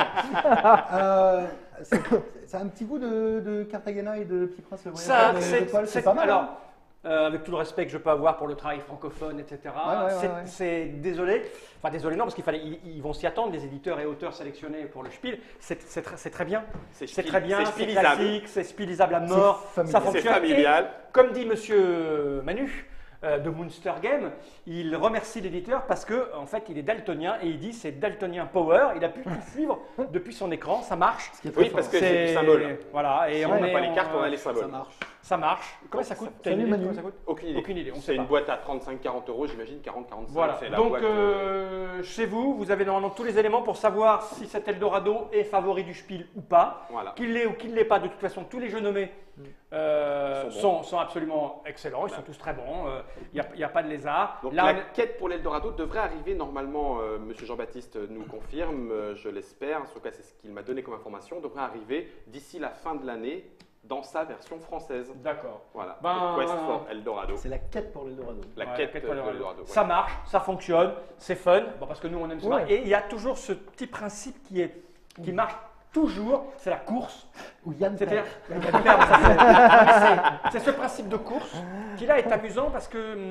euh, c'est c'est un petit goût de, de Cartagena et de Petit Prince le Ça, Voyageur de- de c'est Toile, c'est- pas mal. alors, hein. euh, avec tout le respect que je peux avoir pour le travail francophone, et cetera. Ouais, ouais, ouais, c'est ouais. c'est- désolé, enfin désolé non parce qu'il fallait, ils, ils vont s'y attendre, les éditeurs et auteurs sélectionnés pour le Spiel. C'est c'est très, c'est très bien, c'est spiel- très bien, c'est c'est spielisable. classique, c'est spielisable à mort, C'est familial. ça C'est fonctionne. familial. Et, comme dit Monsieur Manu euh, de Monster Game, il remercie l'éditeur parce que en fait il est daltonien et il dit c'est daltonien power. Il a pu tout suivre depuis son écran, ça marche. Ce qui est très Oui, parce fort. que c'est du symbole. Voilà, et Si on on n'a est pas les en, cartes, on a euh, les Ça symboles. marche. Ça marche. Combien ça coûte? T'as une Salut, idée de Manu. combien ça coûte? Aucune idée. Aucune idée, on sait C'est une pas. boîte à trente-cinq à quarante euros, j'imagine, quarante à quarante-cinq. Voilà, c'est la donc boîte, euh, chez vous, vous avez normalement tous les éléments pour savoir si cet Eldorado est favori du Spiel ou pas. Voilà. Qu'il l'est ou qu'il ne l'est pas, de toute façon, tous les jeux nommés euh, Ils sont sont, bons. sont absolument excellents, ils sont tous très bons, il n'y a, a pas de lézard. Donc Là, la on est- quête pour l'Eldorado devrait arriver normalement, euh, Monsieur Jean-Baptiste nous confirme, euh, je l'espère, en tout cas c'est ce qu'il m'a donné comme information, devrait arriver d'ici la fin de l'année dans sa version française. D'accord. Voilà, Ben, The Quest for Eldorado, C'est la quête pour l'Eldorado. la Ouais, quête quête de pour l'Eldorado. l'Eldorado. Ça marche, ça fonctionne, c'est fun, bon, parce que nous on aime ça. Ouais. Et il y a toujours ce petit principe qui, est, qui marche toujours, c'est la course. Ou Yann C'est-à-dire, Père. il y a du perdre, ça, c'est- c'est- c'est ce principe de course qui là est amusant parce que hum,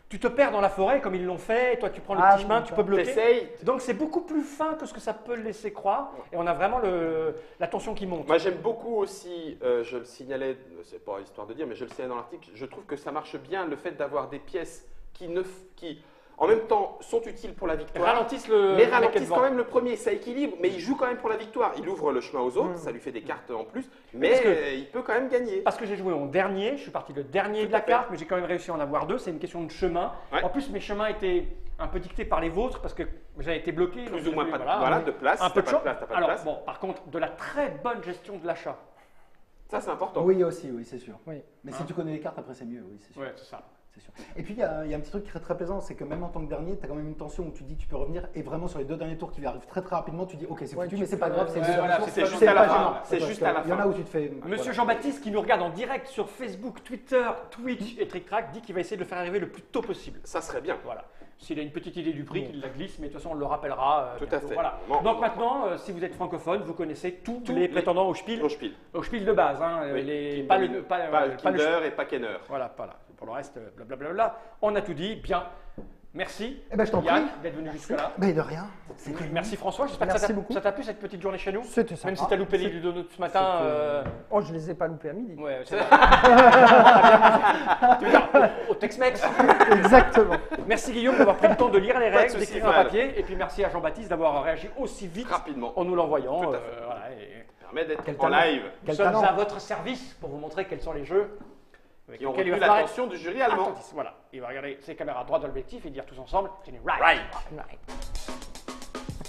tu te perds dans la forêt comme ils l'ont fait, et toi tu prends le Ah, petit chemin, oui, tu peux bloquer. T'essayes. Donc c'est beaucoup plus fin que ce que ça peut le laisser croire, et on a vraiment le, la tension qui monte. Moi, j'aime beaucoup aussi, euh, je le signalais, c'est pas histoire de dire, mais je le signalais dans l'article, je trouve que ça marche bien le fait d'avoir des pièces qui, ne, f- qui, en même temps, sont utiles pour la victoire. Ralentissent le. Mais le ralentissent devant. quand même le premier, ça équilibre, mais il joue quand même pour la victoire. Il ouvre le chemin aux autres, Mm. ça lui fait des cartes en plus, mais Parce que- euh, il peut quand même gagner. Parce que j'ai joué en dernier, je suis parti le dernier Tout de la à fait. carte, mais j'ai quand même réussi à en avoir deux. C'est une question de chemin. Ouais. En plus, mes chemins étaient un peu dictés par les vôtres parce que j'avais été bloqué. donc Plus j'ai ou moins voulu- pas de, voilà, voilà, mais de place. un Si peu t'as de pas de chance. place, t'as pas de Alors, place. bon, par contre, de la très bonne gestion de l'achat. Ça, c'est important. Oui, aussi, oui, c'est sûr. Oui. Mais Hein. si tu connais les cartes, après, c'est mieux, oui, c'est sûr. Ouais, c'est ça. C'est sûr. Et puis, il y, a il y a un petit truc qui est très plaisant, c'est que même en tant que dernier, tu as quand même une tension où tu dis que tu peux revenir, et vraiment sur les deux derniers tours qui arrivent très très rapidement, tu dis ok, c'est Ouais, foutu, tu mais c'est peux- pas grave, c'est ouais, le deux voilà, derniers tours, c'est juste c'est à la pas fin, gênant. c'est Parce juste que à la Il y en fin. a où tu te fais. Monsieur voilà. Jean-Baptiste, qui nous regarde en direct sur Facebook, Twitter, Twitch et Trick Track, dit qu'il va essayer de le faire arriver le plus tôt possible. Ça serait bien. Voilà. S'il a une petite idée du prix, qu'il la glisse, mais de toute façon, on le rappellera. euh, Tout à bientôt. fait. Voilà. Bon. Donc maintenant, euh, si vous êtes francophone, vous connaissez tous Tous les les- prétendants au Spiel. On spiel. Au Spiel de base, hein, Oui, les, Kinder, pas le, pas, Pas euh, pas le- Kinder et pas Kenner. Voilà, pas là. Pour le reste, blablabla. On a tout dit. Bien. Merci. Eh ben, je t'en Yann, prie. d'être venu jusque-là. Mais de rien. C'est que- Merci François. J'espère que ça Merci t'a- beaucoup. ça t'a plu cette petite journée chez nous. C'était sympa. Même si tu as loupé les ludo ce matin. C'était- euh, Oh, je les ai pas loupés à midi. Ouais, c'est vrai. Tu veux dire, au, au Tex-Mex. Exactement. Merci Guillaume d'avoir pris le temps de lire les Pas de règles, soucis, d'écrire un Val. papier. Et puis merci à Jean-Baptiste d'avoir réagi aussi vite Rapidement. en nous l'envoyant. Tout à euh, fait. voilà, et Permet d'être Quel en talent. live. nous Quel sommes talent. à votre service pour vous montrer quels sont les jeux. avec Qui ont lesquels il retenu va falloir l'attention du jury allemand. être attentif. Voilà, il va regarder ses caméras droite dans l'objectif et dire tous ensemble, c'est une right. Right. Right.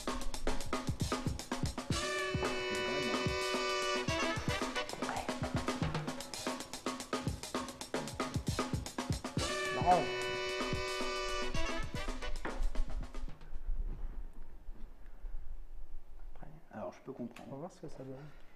Marrant. Alors, je peux comprendre. On va voir ce que ça donne.